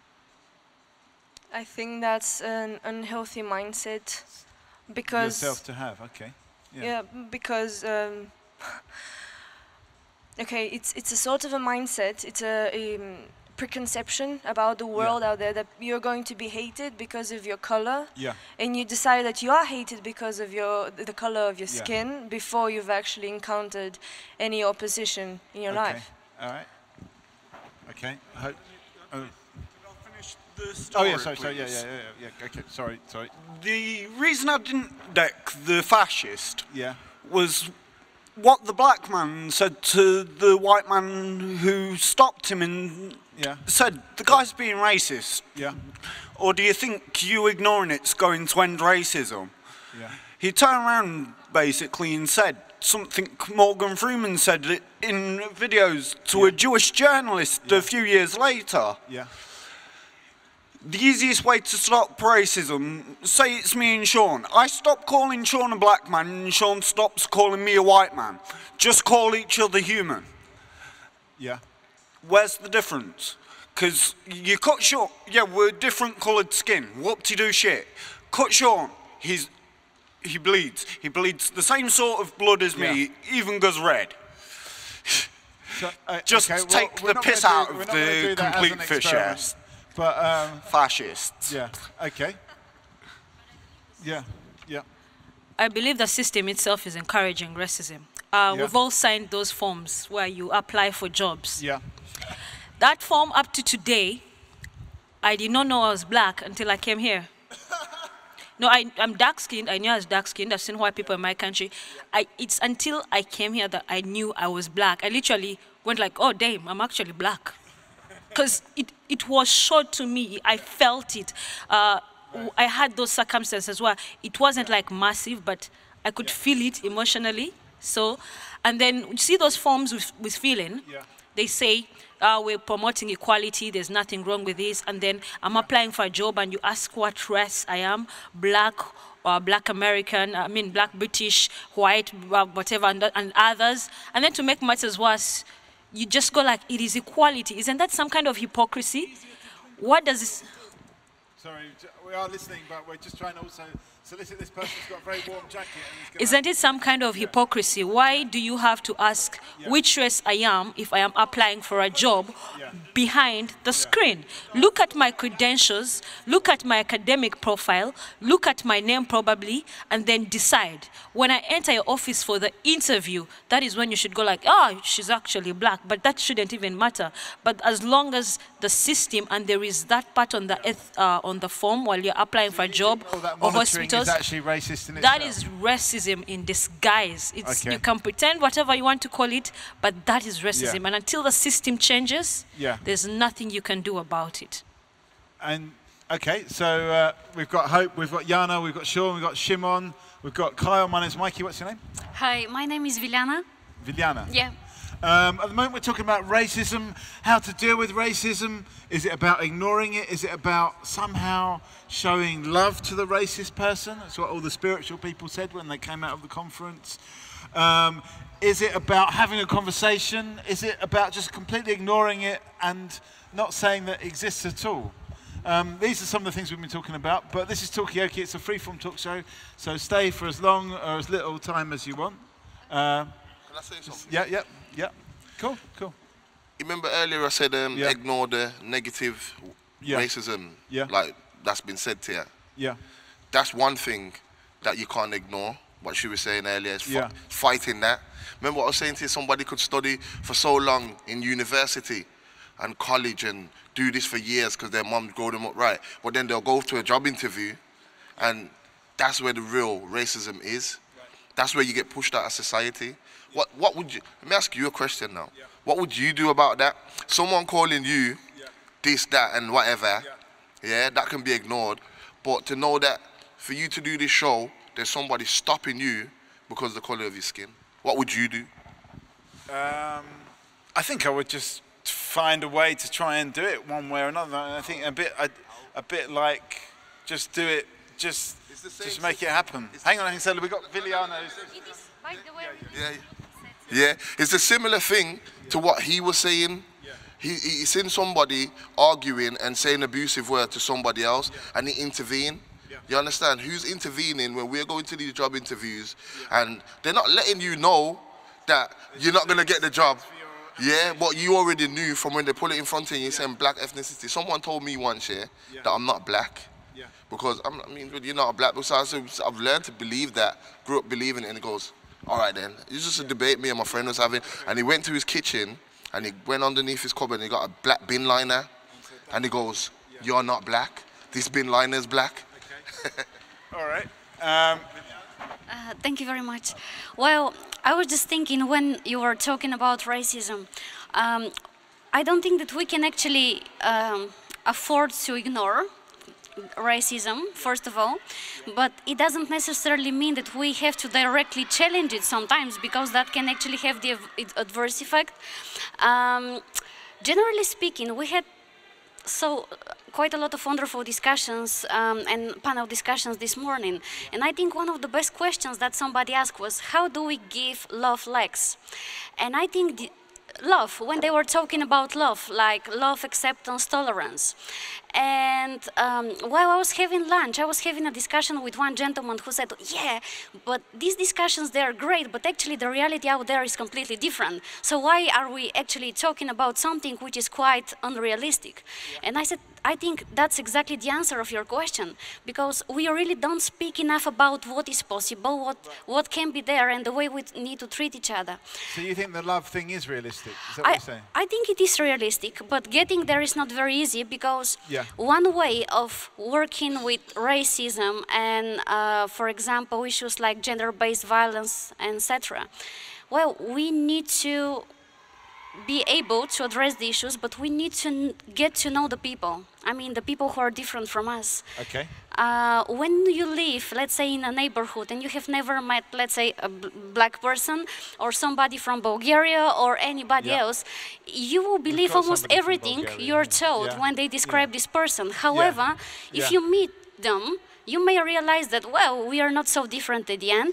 I think that's an unhealthy mindset, because yourself to have, okay. Yeah, because okay, it's a sort of a mindset. It's a preconception about the world out there, that you're going to be hated because of your color, and you decide that you are hated because of the color of your skin before you've actually encountered any opposition in your life. All right. Okay. The story, sorry, okay, sorry. The reason I didn't deck the fascist was what the black man said to the white man who stopped him and said, "The guy's being racist." Or do you think you ignoring it's going to end racism? He turned around basically and said something Morgan Freeman said in videos to a Jewish journalist a few years later. The easiest way to stop racism, say it's me and Sean. I stop calling Sean a black man and Sean stops calling me a white man. Just call each other human. Where's the difference? Because you cut Sean, we're different coloured skin, whoop-de-doo shit. Cut Sean, he's he bleeds. He bleeds the same sort of blood as me, even goes red. So, Just okay, take the piss out of the complete fascists. But fascists. Yeah. Okay. Yeah. Yeah. I believe the system itself is encouraging racism. We've all signed those forms where you apply for jobs. Yeah. That form up to today, I did not know I was black until I came here. No, I'm dark-skinned. I knew I was dark-skinned. I've seen white people in my country. It's until I came here that I knew I was black. I literally went like, oh, damn, I'm actually black. Because it was showed to me. I felt it. I had those circumstances where it wasn't like massive, but I could feel it emotionally. So, and then you see those forms with feeling. They say, we're promoting equality, there's nothing wrong with this, and then I'm applying for a job and you ask what race I am, black or black American, I mean black British, white, whatever, and others. And then to make matters worse, you just go like, it is equality. Isn't that some kind of hypocrisy? What does this... Sorry, we are listening, but we're just trying to also solicit this person who's got a very warm jacket. And Isn't it some kind of hypocrisy? Why do you have to ask which race I am if I am applying for a job behind the screen? Look at my credentials, look at my academic profile, look at my name probably, and then decide. When I enter your office for the interview, that is when you should go like, oh, she's actually black, but that shouldn't even matter. But as long as the system, and there is that part on the form while you're applying for a job or hospital, is actually racist in itself. that is racism in disguise. It's, You can pretend whatever you want to call it, but that is racism. And until the system changes, there's nothing you can do about it. And okay, so we've got Hope, we've got Yana, we've got Sean, we've got Shimon, we've got Kyle. My name's Mikey. What's your name? Hi, my name is Viljana. Viljana. Yeah. At the moment we're talking about racism, how to deal with racism. Is it about ignoring it? Is it about somehow showing love to the racist person? That's what all the spiritual people said when they came out of the conference. Is it about having a conversation? Is it about just completely ignoring it and not saying that it exists at all? These are some of the things we've been talking about, but this is Talkaoke. It's a free-form talk show, so stay for as long or as little time as you want. Can I say something? Yeah. Cool. You remember earlier I said ignore the negative racism, like that's been said to you. Yeah. That's one thing that you can't ignore. What she was saying earlier is fighting that. Remember what I was saying to you? Somebody could study for so long in university and college and do this for years because their mum grew them up right, but then they'll go to a job interview, and that's where the real racism is. That's where you get pushed out of society. What would you, let me ask you a question now. What would you do about that? Someone calling you this, that, and whatever, that can be ignored. But to know that for you to do this show, there's somebody stopping you because of the colour of your skin. What would you do? I think I would just find a way to try and do it one way or another. I think a bit like just do it, just make it happen. Hang on, so we've got Viljana. Yeah, it's a similar thing to what he was saying. He's seen somebody arguing and saying abusive word to somebody else, and he intervened. You understand? Who's intervening when we're going to these job interviews, and they're not letting you know that you're not going to get the job. Yeah, but you already knew from when they put it in front of you, saying black ethnicity. Someone told me once, that I'm not black. Because, you're not a black person. So I've learned to believe that, grew up believing it, and it goes, all right then. It's just a debate me and my friend was having, and he went to his kitchen, and he went underneath his cupboard, and he got a black bin liner, and he goes, you're not black. This bin liner's black. All right. Thank you very much. Well, I was just thinking when you were talking about racism, I don't think that we can actually afford to ignore racism, first of all, but it doesn't necessarily mean that we have to directly challenge it sometimes, because that can actually have the adverse effect. Generally speaking, we had quite a lot of wonderful discussions and panel discussions this morning, and I think one of the best questions that somebody asked was, how do we give love legs? And I think love, when they were talking about love, like love, acceptance, tolerance. And while I was having lunch, I was having a discussion with one gentleman who said, yeah, but these discussions, they are great, but actually the reality out there is completely different. So why are we actually talking about something which is quite unrealistic? And I said, I think that's exactly the answer of your question, because we really don't speak enough about what is possible, what can be there, and the way we need to treat each other. So you think the love thing is realistic? Is that what you're saying? I think it is realistic, but getting there is not very easy, because one way of working with racism and, for example, issues like gender-based violence, etc., well, we need to be able to address the issues, but we need to get to know the people. I mean, the people who are different from us. Okay. When you live, let's say, in a neighborhood and you have never met, let's say, a black person or somebody from Bulgaria or anybody else, you will believe almost everything you're told when they describe this person. However, if you meet them, you may realize that, well, we are not so different at the end.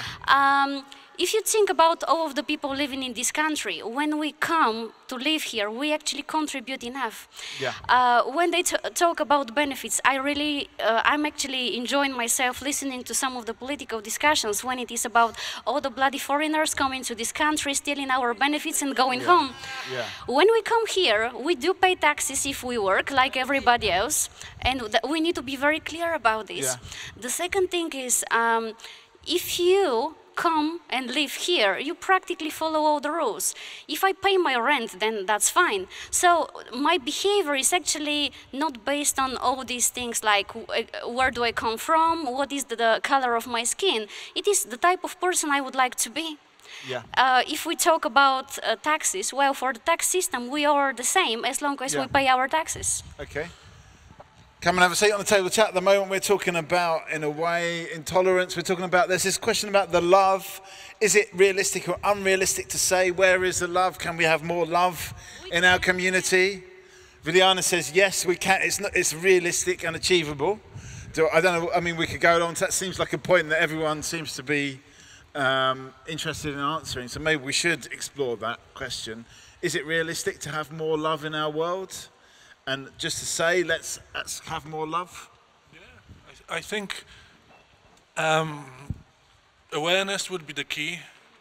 If you think about all of the people living in this country, when we come to live here, we actually contribute enough. When they talk about benefits, I'm actually enjoying myself listening to some of the political discussions when it is about all the bloody foreigners coming to this country, stealing our benefits and going home. When we come here, we do pay taxes if we work, like everybody else, and we need to be very clear about this. The second thing is, if you come and live here, you practically follow all the rules. If I pay my rent, then that's fine. So my behavior is actually not based on all these things like where do I come from, what is the color of my skin. It is the type of person I would like to be. If we talk about taxes, well, for the tax system, we are the same as long as we pay our taxes. Okay. Come and have a seat on the table chat. At the moment, we're talking about, in a way, intolerance. We're talking about, there's this question about the love. Is it realistic or unrealistic to say, where is the love? Can we have more love in our community? Viliana says, yes, we can. It's realistic and achievable. I don't know, I mean, we could go on to that. Seems like a point that everyone seems to be interested in answering. So maybe we should explore that question. Is it realistic to have more love in our world? And just to say, let's have more love? Yeah, I think awareness would be the key.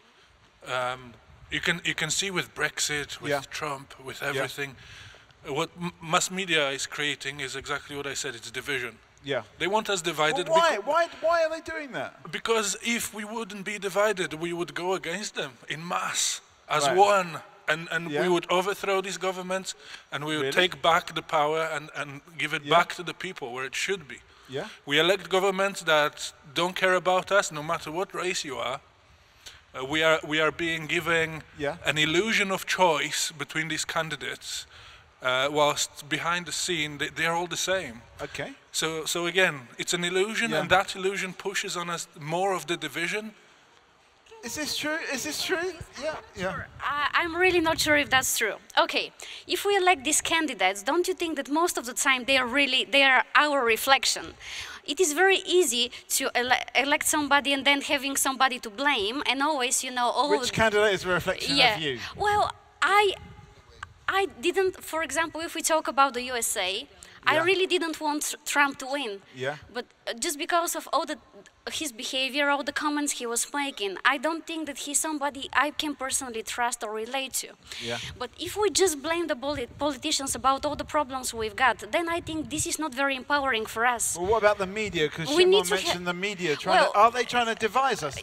You can see with Brexit, with Trump, with everything, what mass media is creating is exactly what I said, it's division. They want us divided. Well, why are they doing that? Because if we wouldn't be divided, we would go against them in mass, as one. And we would overthrow these governments, and we would take back the power and give it back to the people where it should be. We elect governments that don't care about us, no matter what race you are. We are being given an illusion of choice between these candidates, whilst behind the scene they are all the same. Okay. So again, it's an illusion, and that illusion pushes on us more of the division. Is this true? Is this true? Sure. I'm really not sure if that's true. Okay, if we elect these candidates, don't you think that most of the time they are our reflection? It is very easy to elect somebody and then having somebody to blame, and always, you know, which candidate is a reflection of you? Well, I didn't. For example, if we talk about the USA, I really didn't want Trump to win. But just because of all his behavior, all the comments he was making, I don't think that he's somebody I can personally trust or relate to. But if we just blame the politicians about all the problems we've got, then I think this is not very empowering for us. Well, what about the media? Because Shimon mentioned the media. Are they trying to devise us?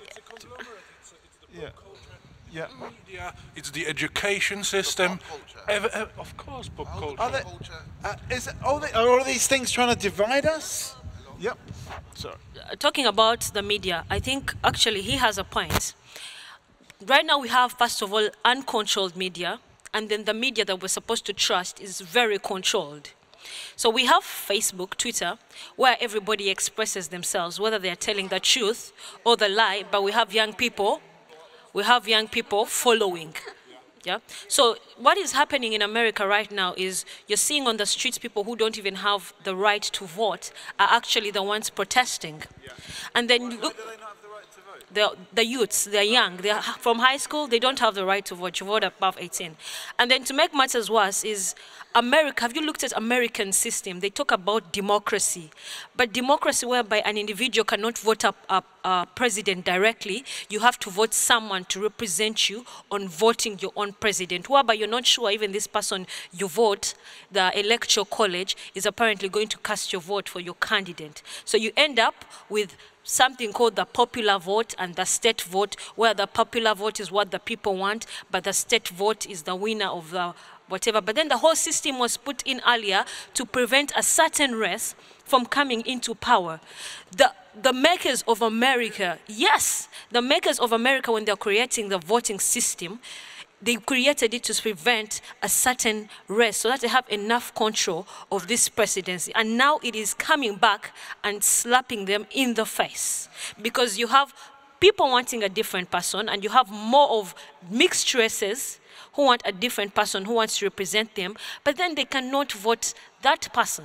Media, it's the education system. Of course, pop culture. Are all these things trying to divide us? Sorry. Talking about the media, I think actually he has a point. Right now we have, first of all, uncontrolled media, and then the media that we're supposed to trust is very controlled. So we have Facebook, Twitter, where everybody expresses themselves, whether they're telling the truth or the lie, but we have young people following. So what is happening in America right now is you're seeing on the streets people who don't even have the right to vote are actually the ones protesting. And then look, the youths, they're young, they're from high school, they don't have the right to vote. You vote above 18. And then to make matters worse is America, have you looked at American system? They talk about democracy, but democracy whereby an individual cannot vote a president directly, you have to vote someone to represent you on voting your own president, whereby you're not sure even this person you vote, the electoral college is apparently going to cast your vote for your candidate. So you end up with something called the popular vote and the state vote, where the popular vote is what the people want, but the state vote is the winner of the whatever. But then the whole system was put in earlier to prevent a certain race from coming into power. The makers of America, yes, the makers of America, when they're creating the voting system, they created it to prevent a certain race so that they have enough control of this presidency. And now it is coming back and slapping them in the face. Because you have people wanting a different person, and you have more of mixed races who want a different person who wants to represent them, but then they cannot vote that person.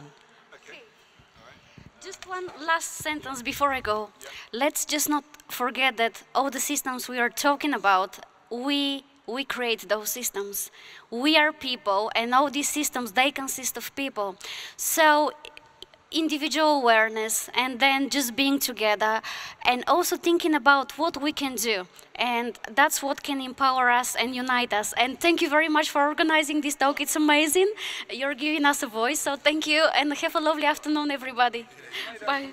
Just one last sentence before I go. Yeah. Let's just not forget that all the systems we are talking about, we create those systems. We are people, and all these systems, they consist of people. So individual awareness, and then just being together, and also thinking about what we can do. And that's what can empower us and unite us. And thank you very much for organizing this talk. It's amazing. You're giving us a voice, so thank you, and have a lovely afternoon, everybody. Bye.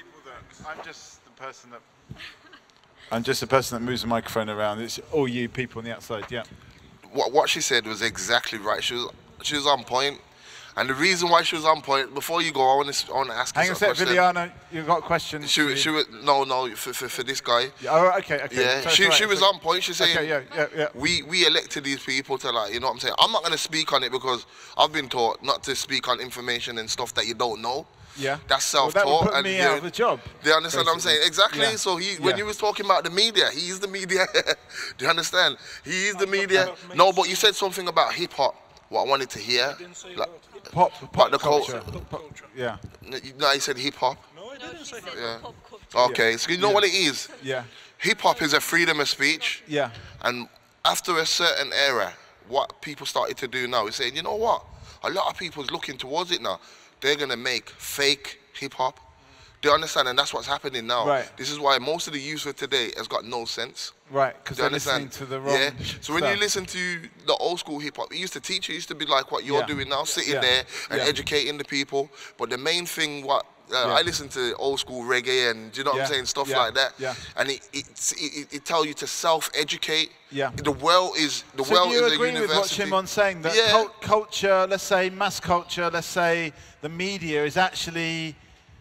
I'm just the person that moves the microphone around. It's all you people on the outside, yeah. What she said was exactly right. She was on point. And the reason why she was on point, before you go, I want to ask you a question. Viliana, you've got a question? She was, no, for this guy. Yeah, oh, okay. Yeah, she was on point. She's saying, yeah. We elected these people to, like, you know what I'm saying? I'm not going to speak on it because I've been taught not to speak on information and stuff that you don't know. Yeah. That's self-taught. Well, that would put me out of the job. Do you understand what I'm saying? Exactly. Yeah. So when you was talking about the media, he's the media. Do you understand? He's the media. No, but you said something about hip-hop. What I wanted to hear. Like, pop the culture. Yeah. No, he said hip-hop. No, I didn't say hip-hop. Yeah. Okay, so you know what it is? Yeah. Hip-hop is a freedom of speech. Yeah. And after a certain era, what people started to do now is saying, you know what? A lot of people's looking towards it now. They're going to make fake hip-hop. Do you understand? And that's what's happening now. Right. This is why most of the youth of today has got no sense. Right, because they're listening to the wrong So when you listen to the old school hip-hop, it used to teach you, it used to be like what you're doing now, sitting there and educating the people. But the main thing, I listen to old school reggae and, do you know what I'm saying, stuff like that. Yeah. And it tells you to self-educate. Yeah. The world is a university. So you agree with what Shimon's saying, that culture, let's say mass culture, let's say the media is actually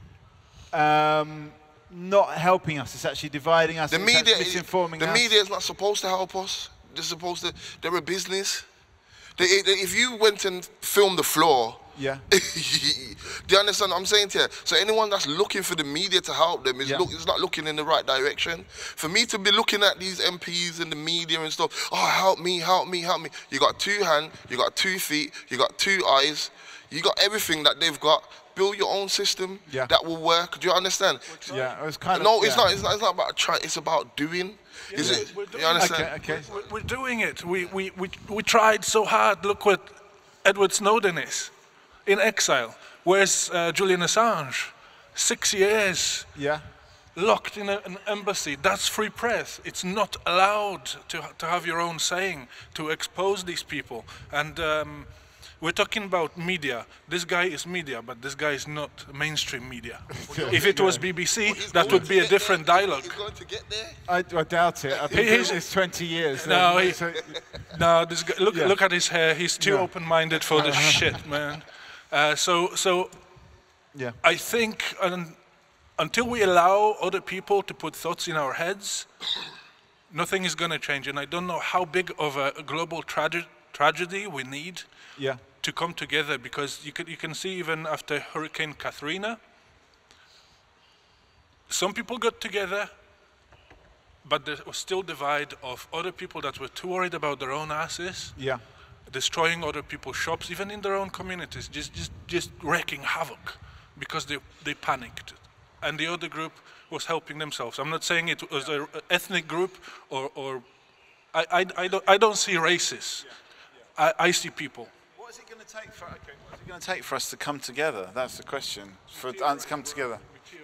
not helping us, it's actually dividing us, it's misinforming us. The media is not supposed to help us. They're a business. If you went and filmed the floor, do you understand what I'm saying to you? So anyone that's looking for the media to help them is not looking in the right direction. For me to be looking at these MPs and the media and stuff, oh, help me, help me, help me. You got 2 hands, you got 2 feet, you got 2 eyes, you got everything that they've got. Build your own system that will work. Do you understand? Yeah, it was kind of. No, it's not. It's not about trying. It's about doing. Is it? You understand? Okay. We're doing it. We tried so hard. Look what Edward Snowden is, in exile. Where's Julian Assange? 6 years. Yeah. Locked in an embassy. That's free press. It's not allowed to have your own saying, to expose these people. And we're talking about media. This guy is media, but this guy is not mainstream media. If it was BBC, that would be a different dialogue. He's going to get there? I doubt it. I've been doing this 20 years. No, this guy, look at his hair. He's too open-minded for this shit, man. So I think until we allow other people to put thoughts in our heads, nothing is going to change. And I don't know how big of a global tragedy we need to come together, because you can see even after Hurricane Katrina, some people got together, but there was still divide of other people that were too worried about their own asses, destroying other people's shops, even in their own communities, just wreaking havoc because they panicked. and the other group was helping themselves. I'm not saying it was an ethnic group or I don't see races. I see people. What is it going to take for? Okay, what is it going to take for us to come together? That's the question. For us to come together.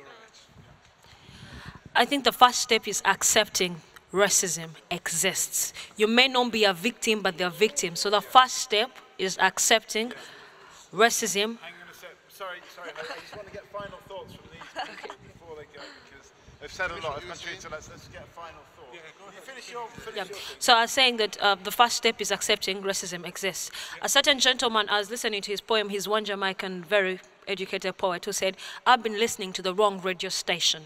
I think the first step is accepting racism exists. You may not be a victim, but they're victims. So the first step is accepting racism. Hang on a sec. Sorry. I just want to get final thoughts from these people before they go, because they've said a lot. So let's get a final thought. You finish your So I was saying that the first step is accepting racism exists. A certain gentleman, I was listening to his poem, he's one Jamaican, very educated poet, who said, "I've been listening to the wrong radio station."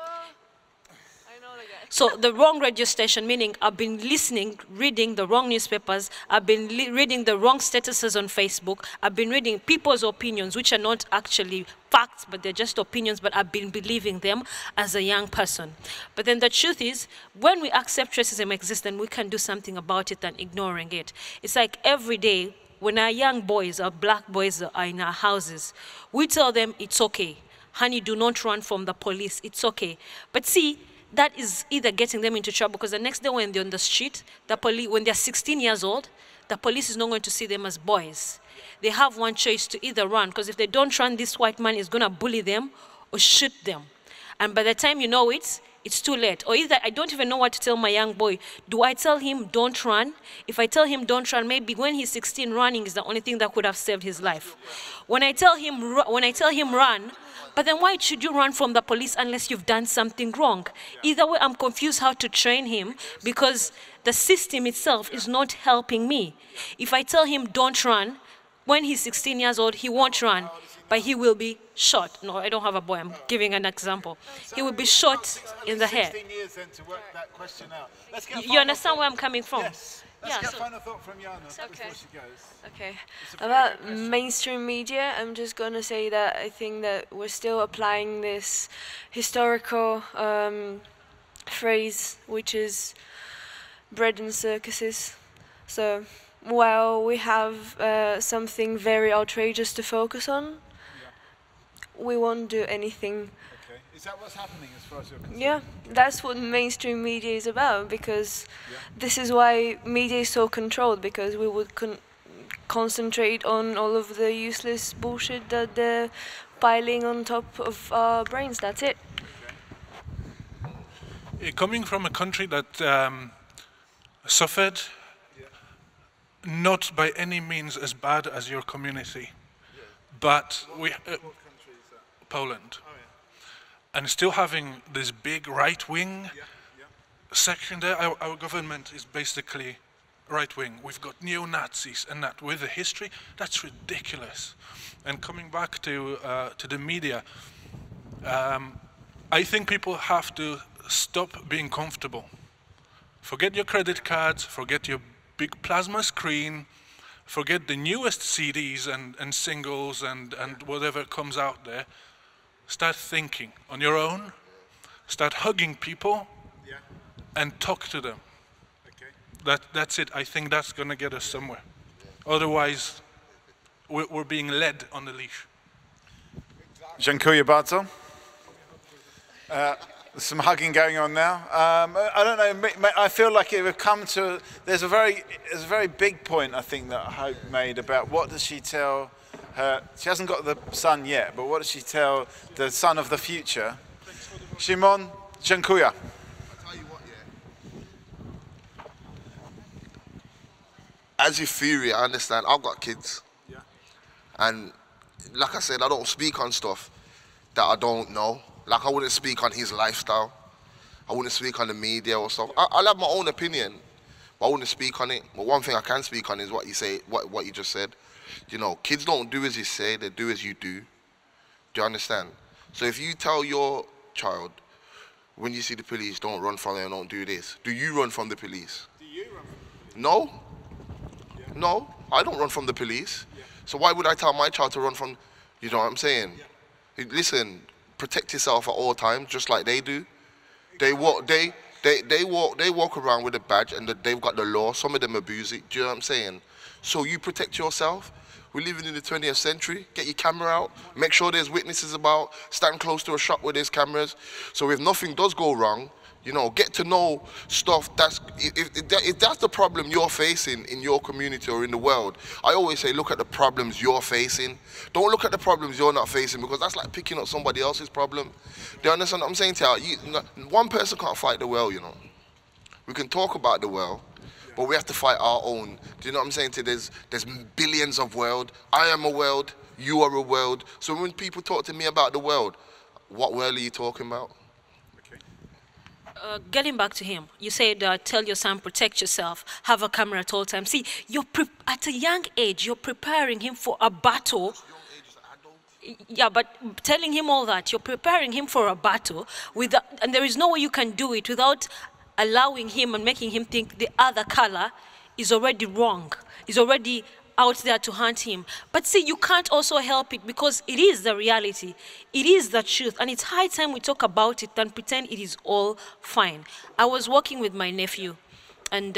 So the wrong radio station, meaning I've been listening, reading the wrong newspapers, I've been reading the wrong statuses on Facebook, I've been reading people's opinions, which are not actually facts, but they're just opinions, but I've been believing them as a young person. But then the truth is, when we accept racism exists, then we can do something about it than ignoring it. It's like every day, when our young boys, our black boys are in our houses, we tell them it's okay. Honey, do not run from the police, it's okay. But see, that is either getting them into trouble, because the next day when they're on the street, the police, when they're 16 years old, the police is not going to see them as boys. They have one choice to either run, because if they don't run, this white man is going to bully them or shoot them. And by the time you know it, it's too late. Or either I don't even know what to tell my young boy. Do I tell him don't run? If I tell him don't run, maybe when he's 16, running is the only thing that could have saved his life. When I tell him run, but then why should you run from the police unless you've done something wrong? Either way, I'm confused how to train him, because the system itself is not helping me. If I tell him don't run, when he's 16 years old, he won't run, but he will be shot. No, I don't have a boy, I'm giving an example. He will be shot in the head. 16 years then to work that question out. You understand where I'm coming from? Yes. Let's get a final thought from Jana before she goes. Okay. About mainstream media, I'm just going to say that I think that we're still applying this historical phrase, which is bread and circuses. So while we have something very outrageous to focus on, we won't do anything. Okay. Is that what's happening as far as you're concerned? Yeah, that's what mainstream media is about, because this is why media is so controlled, because we would concentrate on all of the useless bullshit that they're piling on top of our brains. That's it. Coming from a country that suffered, not by any means as bad as your community, but we... Poland. And still having this big right-wing section there, our government is basically right-wing. We've got neo-Nazis and that. With the history, that's ridiculous. And coming back to the media, I think people have to stop being comfortable. Forget your credit cards, forget your big plasma screen, forget the newest CDs and singles and whatever comes out there. Start thinking on your own, start hugging people, and talk to them. That's it. I think that's going to get us somewhere. Otherwise, we're being led on the leash. Dziękuję bardzo. There's some hugging going on now. I don't know. I feel like it would come to. There's a very big point I think that Hope made about what does she tell her. She hasn't got the son yet, but what does she tell the son of the future? Szymon, dziękuję. As your theory, I understand. I've got kids. Yeah. And like I said, I don't speak on stuff that I don't know. Like I wouldn't speak on his lifestyle. I wouldn't speak on the media or stuff. I'll have my own opinion, but I wouldn't speak on it. But one thing I can speak on is what you say, what you just said. You know, kids don't do as you say, they do as you do. Do you understand? So if you tell your child, when you see the police, don't run from them, don't do this. Do you run from the police? Do you run from the police? No. Yeah. No, I don't run from the police. Yeah. So why would I tell my child to run from, you know what I'm saying? Yeah. Listen, protect yourself at all times, just like they do. They walk around with a badge and they've got the law. Some of them abuse it. Do you know what I'm saying? So you protect yourself. We're living in the 20th century. Get your camera out. Make sure there's witnesses about. Stand close to a shop where there's cameras. So if nothing does go wrong, you know, get to know stuff. That's if that's the problem you're facing in your community or in the world, I always say look at the problems you're facing. Don't look at the problems you're not facing, because that's like picking up somebody else's problem. Do you understand what I'm saying to you? One person can't fight the world, you know. We can talk about the world, but we have to fight our own. Do you know what I'm saying to you? There's billions of world. I am a world. You are a world. So when people talk to me about the world, what world are you talking about? Getting back to him, you said tell your son, protect yourself, have a camera at all times. See, at a young age, you're preparing him for a battle. Yeah, but telling him all that, you're preparing him for a battle, and there is no way you can do it without allowing him and making him think the other color is already wrong, is already out there to hunt him. But see, you can't also help it, because it is the reality. It is the truth. And it's high time we talk about it than pretend it is all fine. I was walking with my nephew, and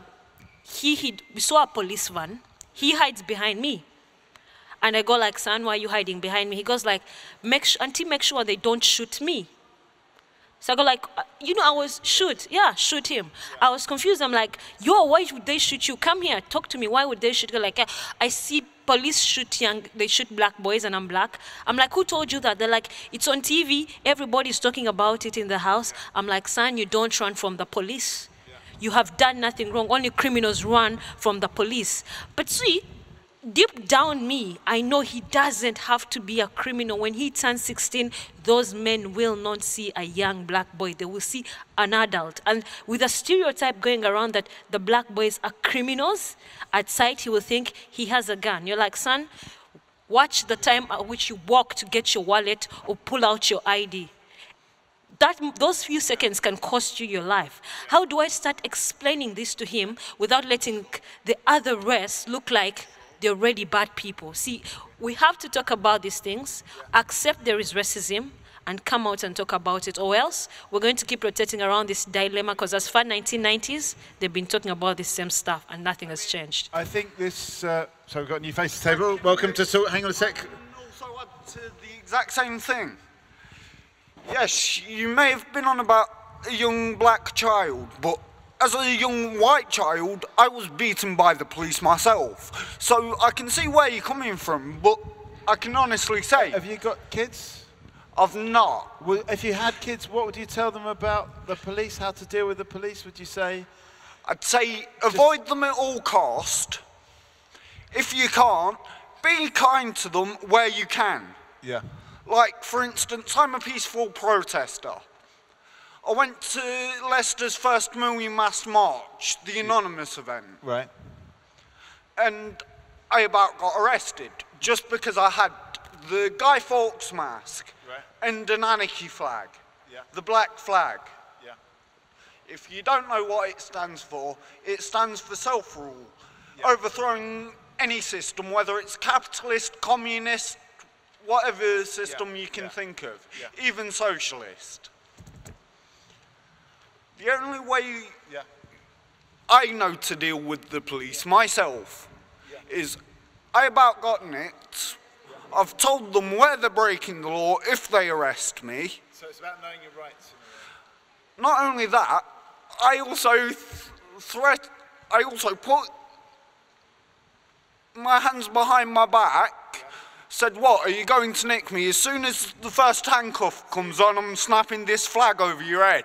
we saw a police van. He hides behind me. And I go like, son, why are you hiding behind me? He goes like, auntie, make sure they don't shoot me. So I go like, you know, shoot him. I was confused. I'm like, why would they shoot you? Come here, talk to me. Why would they shoot you? Like, I see police they shoot black boys and I'm black. I'm like, who told you that? They're like, it's on TV. Everybody's talking about it in the house. I'm like, son, you don't run from the police. You have done nothing wrong. Only criminals run from the police. But see, deep down me, I know he doesn't have to be a criminal. When he turns 16, those men will not see a young black boy. They will see an adult. And with a stereotype going around that the black boys are criminals, at sight he will think he has a gun. You're like, son, watch the time at which you walk to get your wallet or pull out your ID. Those few seconds can cost you your life. How do I start explaining this to him without letting the other rest look like they're already bad people? See, we have to talk about these things, accept there is racism, and come out and talk about it, or else we're going to keep rotating around this dilemma, because as far 1990s, they've been talking about the same stuff, and nothing has changed. I think this, so we've got a new face to the table. Welcome to talk. Hang on a sec. Also add to the exact same thing. Yes, you may have been on about a young black child, but as a young white child, I was beaten by the police myself. So I can see where you're coming from, but I can honestly say... Have you got kids? I've not. Well, if you had kids, what would you tell them about the police, how to deal with the police, would you say? I'd say avoid them at all cost. If you can't, be kind to them where you can. Yeah. Like, for instance, I'm a peaceful protester. I went to Leicester's first Million Mass March, the anonymous event. Right. And I about got arrested just because I had the Guy Fawkes mask and an anarchy flag, the black flag. Yeah. If you don't know what it stands for self-rule, overthrowing any system, whether it's capitalist, communist, whatever system you can think of, even socialist. The only way I know to deal with the police myself is I about gotten it. I've told them where they're breaking the law if they arrest me. So it's about knowing your rights. Not only that, I also put my hands behind my back, said, what, are you going to nick me? As soon as the first handcuff comes on, I'm snapping this flag over your head.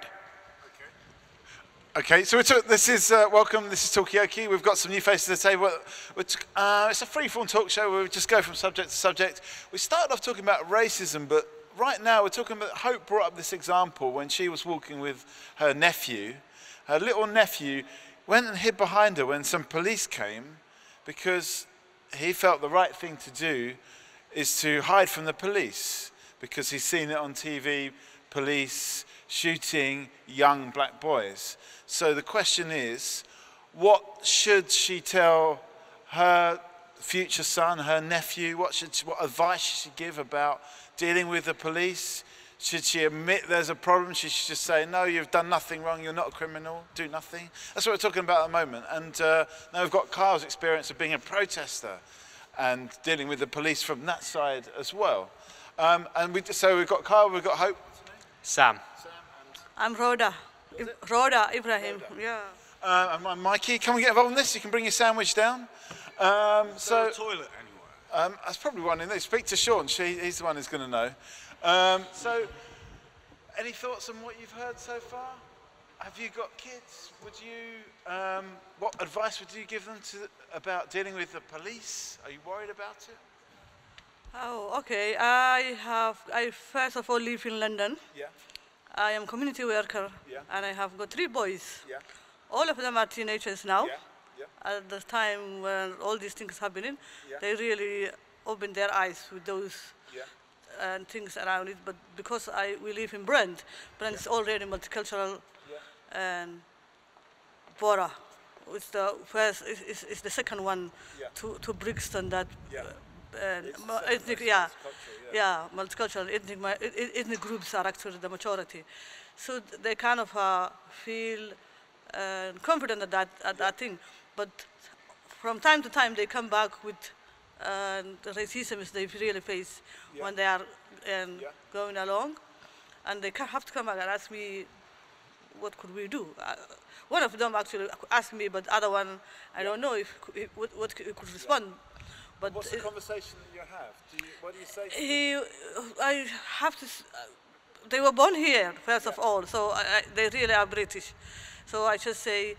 Okay, so this is, welcome, this is Talkaoke. We've got some new faces at the table. It's a free-form talk show where we just go from subject to subject. We started off talking about racism, but right now we're talking about, Hope brought up this example when she was walking with her nephew. Her little nephew went and hid behind her when some police came because he felt the right thing to do is to hide from the police because he's seen it on TV, police shooting young black boys. So the question is, what should she tell her future son, her nephew? What advice should she give about dealing with the police? Should she admit there's a problem? Should she just say, no, you've done nothing wrong, you're not a criminal, do nothing? That's what we're talking about at the moment. And now we've got Kyle's experience of being a protester. and dealing with the police from that side as well. So we've got Kyle, we've got Hope. Sam. I'm Rhoda. Rhoda Ibrahim, yeah. And I'm Mikey. Come and get involved in this. You can bring your sandwich down. So toilet anywhere? That's probably one in there. Speak to Sean. He's the one who's going to know. So, any thoughts on what you've heard so far? Have you got kids? Would you? What advice would you give them about dealing with the police? Are you worried about it? Oh, okay. I first of all live in London. Yeah. I am community worker, and I have got 3 boys. Yeah. All of them are teenagers now. Yeah. Yeah. At the time when all these things happening, they really opened their eyes with those things around it. But because we live in Brent is already multicultural, and Bora is the first, is the second one to Brixton that. Ethnic, multicultural ethnic groups are actually the majority, so they kind of feel confident at that thing. But from time to time, they come back with the racism they really face when they are going along, and they have to come back and ask me, what could we do? One of them actually asked me, but the other one, I don't know what he could respond. But what's the conversation that you have? What do you say to them? I have to. They were born here, first of all, so they really are British. So I just say,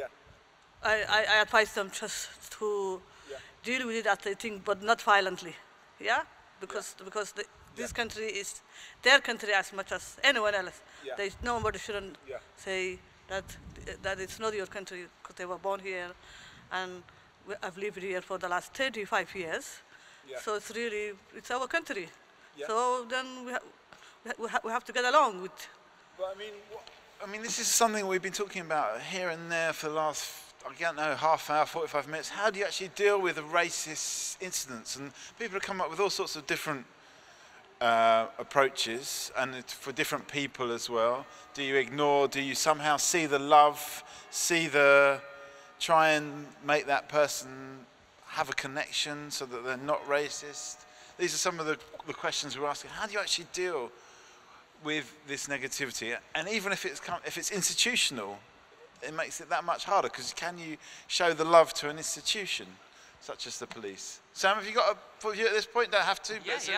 I advise them just to deal with it as they think, but not violently. Yeah, because this country is their country as much as anyone else. Nobody shouldn't say that it's not your country because they were born here, and I've lived here for the last 35 years, so it's our country. So then we have to get along with. But I mean, this is something we've been talking about here and there for the last, I don't know, half hour, 45 minutes. How do you actually deal with the racist incidents? And people have come up with all sorts of different approaches, and for different people as well. Do you ignore? Do you somehow see the love, try and make that person have a connection so that they're not racist? These are some of the questions we're asking. How do you actually deal with this negativity? And even if it's institutional, it makes it that much harder, because can you show the love to an institution such as the police? Sam, have you got a point of view at this point? Don't have to.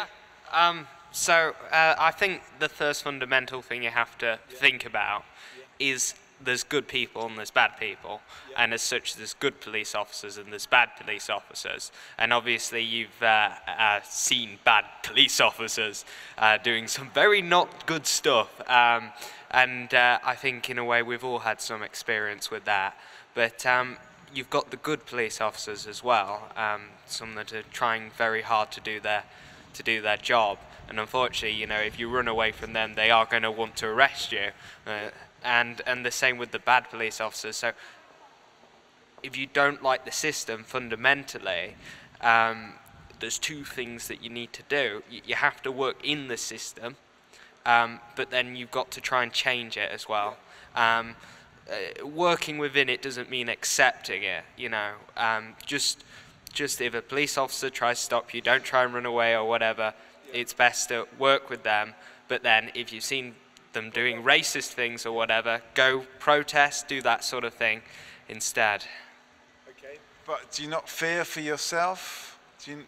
So I think the first fundamental thing you have to think about is there's good people and there's bad people, and as such there's good police officers and there's bad police officers, and obviously you've seen bad police officers doing some very not good stuff, and I think in a way we've all had some experience with that, but you've got the good police officers as well, some that are trying very hard to do their job, and unfortunately, if you run away from them, they are going to want to arrest you. And the same with the bad police officers. So if you don't like the system fundamentally, there's 2 things that you need to do. You have to work in the system, but then you've got to try and change it as well. Working within it doesn't mean accepting it, just if a police officer tries to stop you, don't try and run away or whatever. It's best to work with them, but then if you've seen them doing racist things or whatever, go protest, do that sort of thing instead. Okay, but do you not fear for yourself?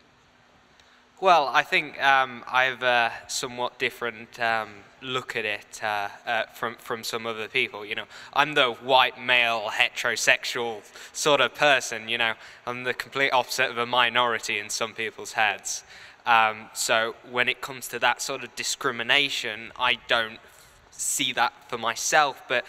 Well, I think I have a somewhat different look at it from some other people. I'm the white male heterosexual sort of person. I'm the complete opposite of a minority in some people's heads. So when it comes to that sort of discrimination, I don't see that for myself, but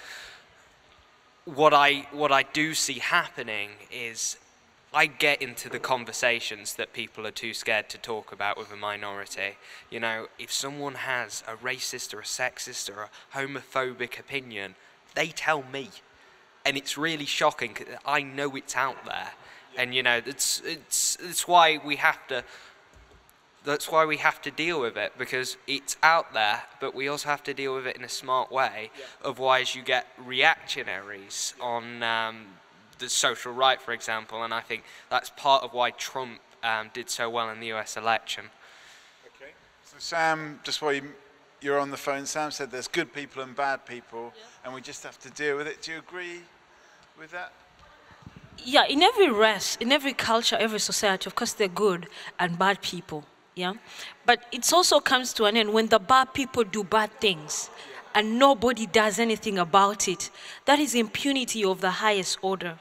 what I do see happening is I get into the conversations that people are too scared to talk about with a minority. If someone has a racist or a sexist or a homophobic opinion, they tell me, and it's really shocking because I know it's out there, and it's why we have to. That's why we have to deal with it, because it's out there, but we also have to deal with it in a smart way. Otherwise, you get reactionaries on the social right, for example, and I think that's part of why Trump did so well in the US election. Okay. So Sam, just while you're on the phone, Sam said there's good people and bad people, and we just have to deal with it. Do you agree with that? Yeah, in every race, in every culture, every society, of course, they're good and bad people. Yeah, but it also comes to an end when the bad people do bad things and nobody does anything about it. That is impunity of the highest order.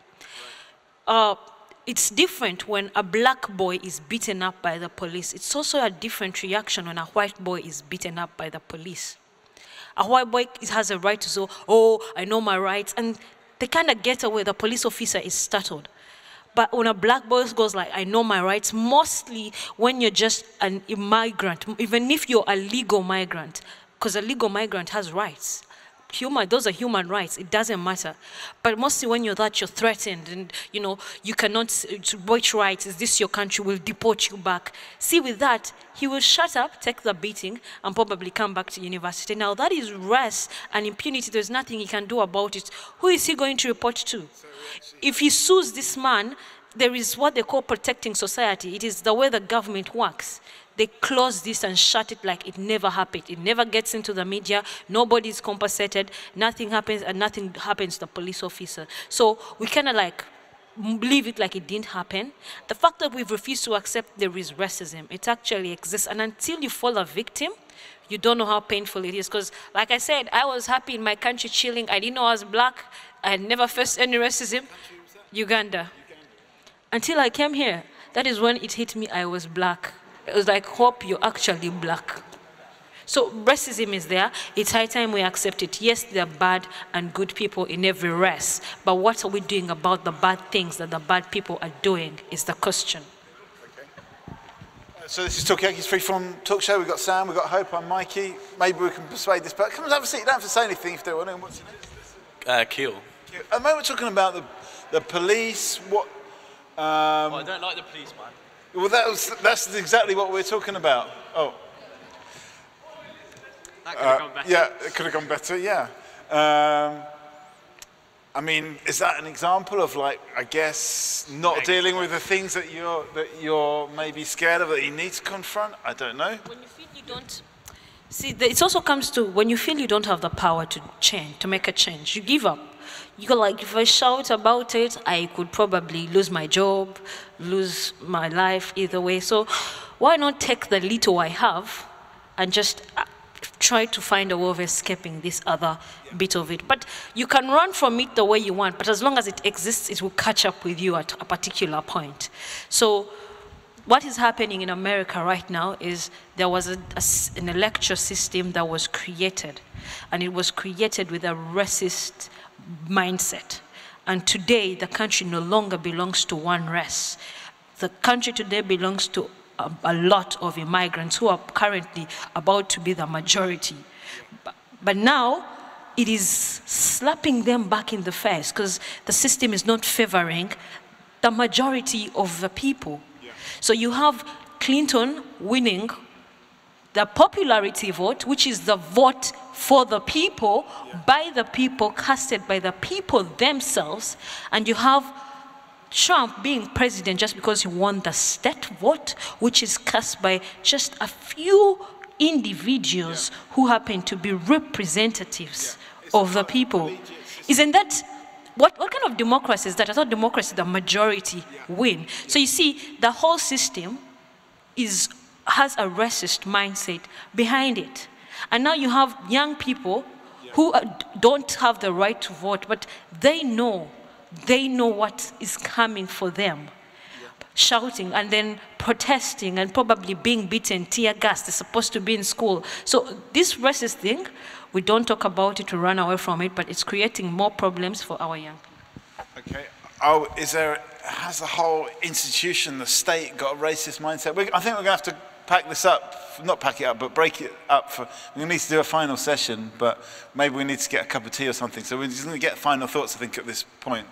It's different when a black boy is beaten up by the police. It's also a different reaction when a white boy is beaten up by the police. A white boy has a right to say, oh, I know my rights, and they kind of get away. The police officer is startled. But when a black boy goes like, I know my rights, mostly when you're just an immigrant, even if you're a legal migrant, because a legal migrant has rights. Those are human rights, it doesn't matter. But mostly when you're that, you're threatened and, you know, you cannot, which rights, is this your country, we'll deport you back. See, with that, he will shut up, take the beating, and probably come back to university. Now, that is rest and impunity. There's nothing he can do about it. Who is he going to report to? If he sues this man, there is what they call protecting society. It is the way the government works. They close this and shut it like it never happened. It never gets into the media. Nobody's compensated. Nothing happens, and nothing happens to the police officer. So we kind of like leave it like it didn't happen. The fact that we've refused to accept there is racism, it actually exists. And until you fall a victim, you don't know how painful it is. Because, like I said, I was happy in my country chilling. I didn't know I was black. I had never faced any racism. Uganda. Until I came here, that is when it hit me I was black. It was like, hope you're actually black. So racism is there. It's high time we accept it. Yes, there are bad and good people in every race. But what are we doing about the bad things that the bad people are doing is the question. Okay. So this is Talkaoke's Freeform Talk Show. We've got Sam, we've got Hope, I'm Mikey. Maybe we can persuade this person. Come and have a seat. You don't have to say anything if they want to. What's your name? Keel. At the moment we're talking about the police. What? Well, I don't like the police, man. Well, that's exactly what we're talking about. Oh. That could have gone better. Yeah, it could have gone better, yeah. I mean, is that an example of, like, I guess, not dealing with the things that you're maybe scared of, that you need to confront? I don't know. When you feel you don't... See, it also comes to when you feel you don't have the power to change, to make a change, you give up. You go like, if I shout about it, I could probably lose my job, lose my life, either way. So why not take the little I have and just try to find a way of escaping this other bit of it. But you can run from it the way you want, but as long as it exists, it will catch up with you at a particular point. So what is happening in America right now is there was an electoral system that was created, and it was created with a racist mindset. And today, the country no longer belongs to one race. The country today belongs to a lot of immigrants who are currently about to be the majority. But now, it is slapping them back in the face because the system is not favoring the majority of the people. Yeah. So you have Clinton winning the popularity vote, which is the vote for the people, by the people, casted by the people themselves, and you have Trump being president just because he won the state vote, which is cast by just a few individuals who happen to be representatives of the people. Isn't that, what kind of democracy is that? I thought democracy, the majority win. So you see, the whole system has a racist mindset behind it. And now you have young people who don't have the right to vote, but they know what is coming for them. Shouting and then protesting and probably being beaten, tear gas, they're supposed to be in school. So this racist thing, we don't talk about it, we run away from it, but it's creating more problems for our young people. Okay. Oh, has the whole institution, the state, got a racist mindset? I think we're going to have to pack this up, not pack it up, but break it up. We're going to need to do a final session, but maybe we need to get a cup of tea or something. So we're just going to get final thoughts, I think, at this point.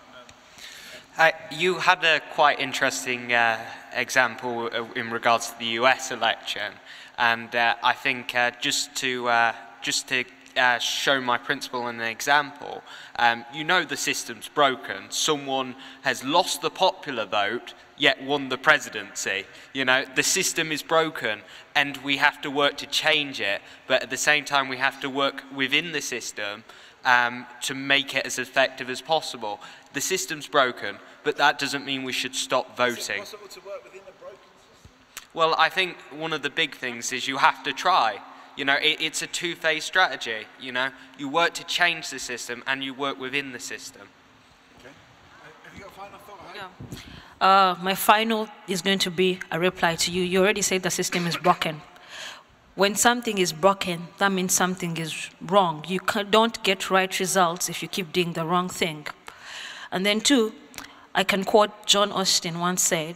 You had a quite interesting example in regards to the US election, and I think just to show my principal an example, you know the system's broken. Someone has lost the popular vote, yet won the presidency. You know, the system is broken, and we have to work to change it, but at the same time we have to work within the system to make it as effective as possible. The system's broken, but that doesn't mean we should stop voting. Is it possible to work within a broken system? Well, I think one of the big things is you have to try. You know, it's a two-phase strategy, you know. You work to change the system and you work within the system. Okay. Have you got a final thought? Yeah. My final is going to be a reply to you. You already said the system is broken. When something is broken, that means something is wrong. You don't get right results if you keep doing the wrong thing. And then two, I can quote John Austin once said,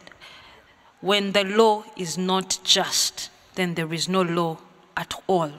when the law is not just, then there is no law at all.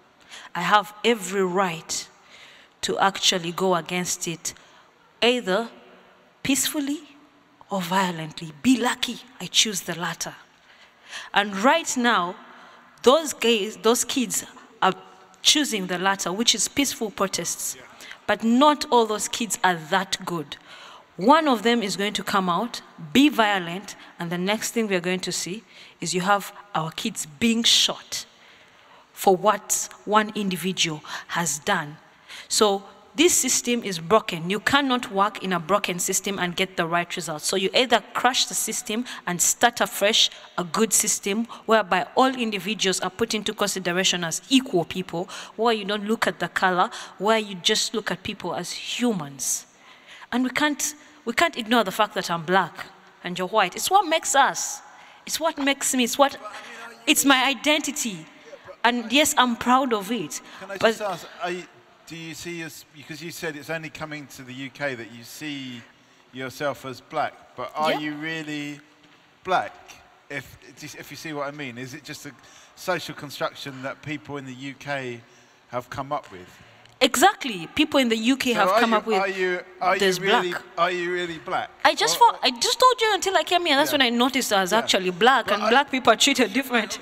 I have every right to actually go against it, either peacefully or violently. Be lucky I choose the latter. And right now, those kids are choosing the latter, which is peaceful protests. Yeah. But not all those kids are that good. One of them is going to come out, be violent, and the next thing we're going to see is you have our kids being shot for what one individual has done. So this system is broken. You cannot work in a broken system and get the right results. So you either crash the system and start afresh a good system whereby all individuals are put into consideration as equal people, where you don't look at the color, where you just look at people as humans. And we can't ignore the fact that I'm black and you're white. It's what makes us. It's what makes me. It's my identity. And yes, I'm proud of it. Can I just ask, do you see us, because you said it's only coming to the UK that you see yourself as black, but are you really black, if you see what I mean? Is it just a social construction that people in the UK have come up with? Exactly. People in the UK have come up with black. Are you really black? I just told you until I came here. That's when I noticed I was actually black, and black people are treated different.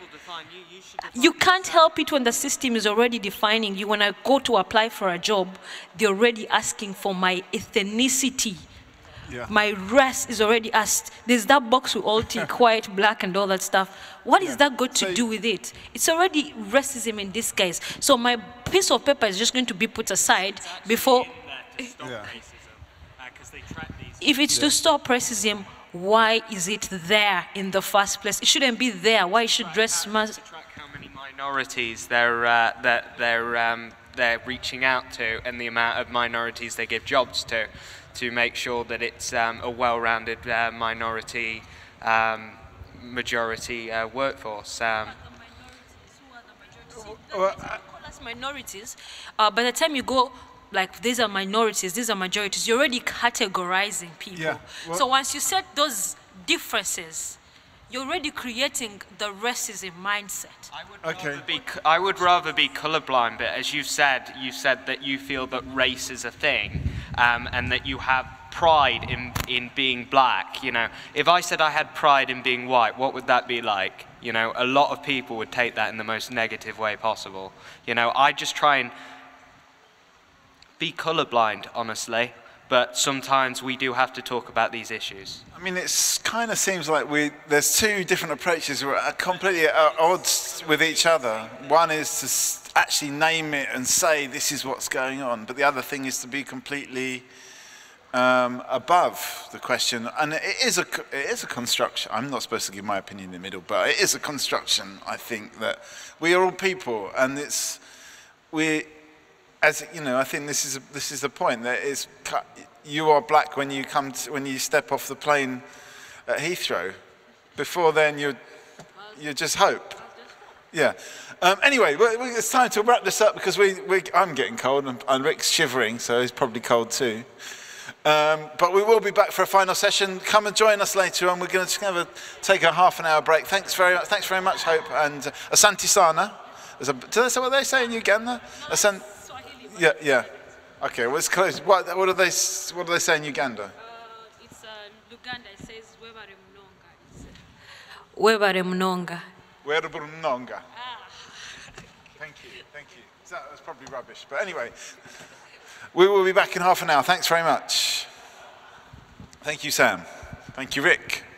You can't help it when the system is already defining you. When I go to apply for a job, they're already asking for my ethnicity. Yeah. My race is already asked. There's that box we all tick, white, black, and all that stuff. What is that got to do with it? It's already racism in disguise. So my piece of paper is just going to be put aside before... If it's to stop racism, why is it there in the first place? It shouldn't be there. Why should dress... minorities they're reaching out to, and the amount of minorities they give jobs to make sure that it's a well-rounded minority majority workforce. Minorities, by the time you go, like, these are minorities, these are majorities, you're already categorizing people. Yeah. So once you set those differences, you're already creating the racism mindset. I would rather be colorblind, but as you said that you feel that race is a thing, and that you have pride in being black. You know, if I said I had pride in being white, what would that be like? You know, a lot of people would take that in the most negative way possible. You know, I just try and be colorblind, honestly. But sometimes we do have to talk about these issues. I mean, it kind of seems like there's two different approaches that are completely at odds with each other. One is to actually name it and say this is what's going on, but the other thing is to be completely above the question. And it is a construction. I'm not supposed to give my opinion in the middle, but it is a construction. I think that we are all people, and as you know, I think this is the point. That is, you are black when you step off the plane at Heathrow. Before then, you're just hope. Yeah. Anyway, it's time to wrap this up because I'm getting cold and Rick's shivering, so he's probably cold too. But we will be back for a final session. Come and join us later on. We're going to take a half-an-hour break. Thanks very much, Hope, and Asante Sana. Do they say what they say in Uganda? Yeah. Okay, well, it's close. What do they say in Uganda? It's Luganda. It says Webare Mnonga. Webare Mnonga. Thank you, thank you. That was probably rubbish, but anyway. We will be back in half an hour. Thanks very much. Thank you, Sam. Thank you, Rick.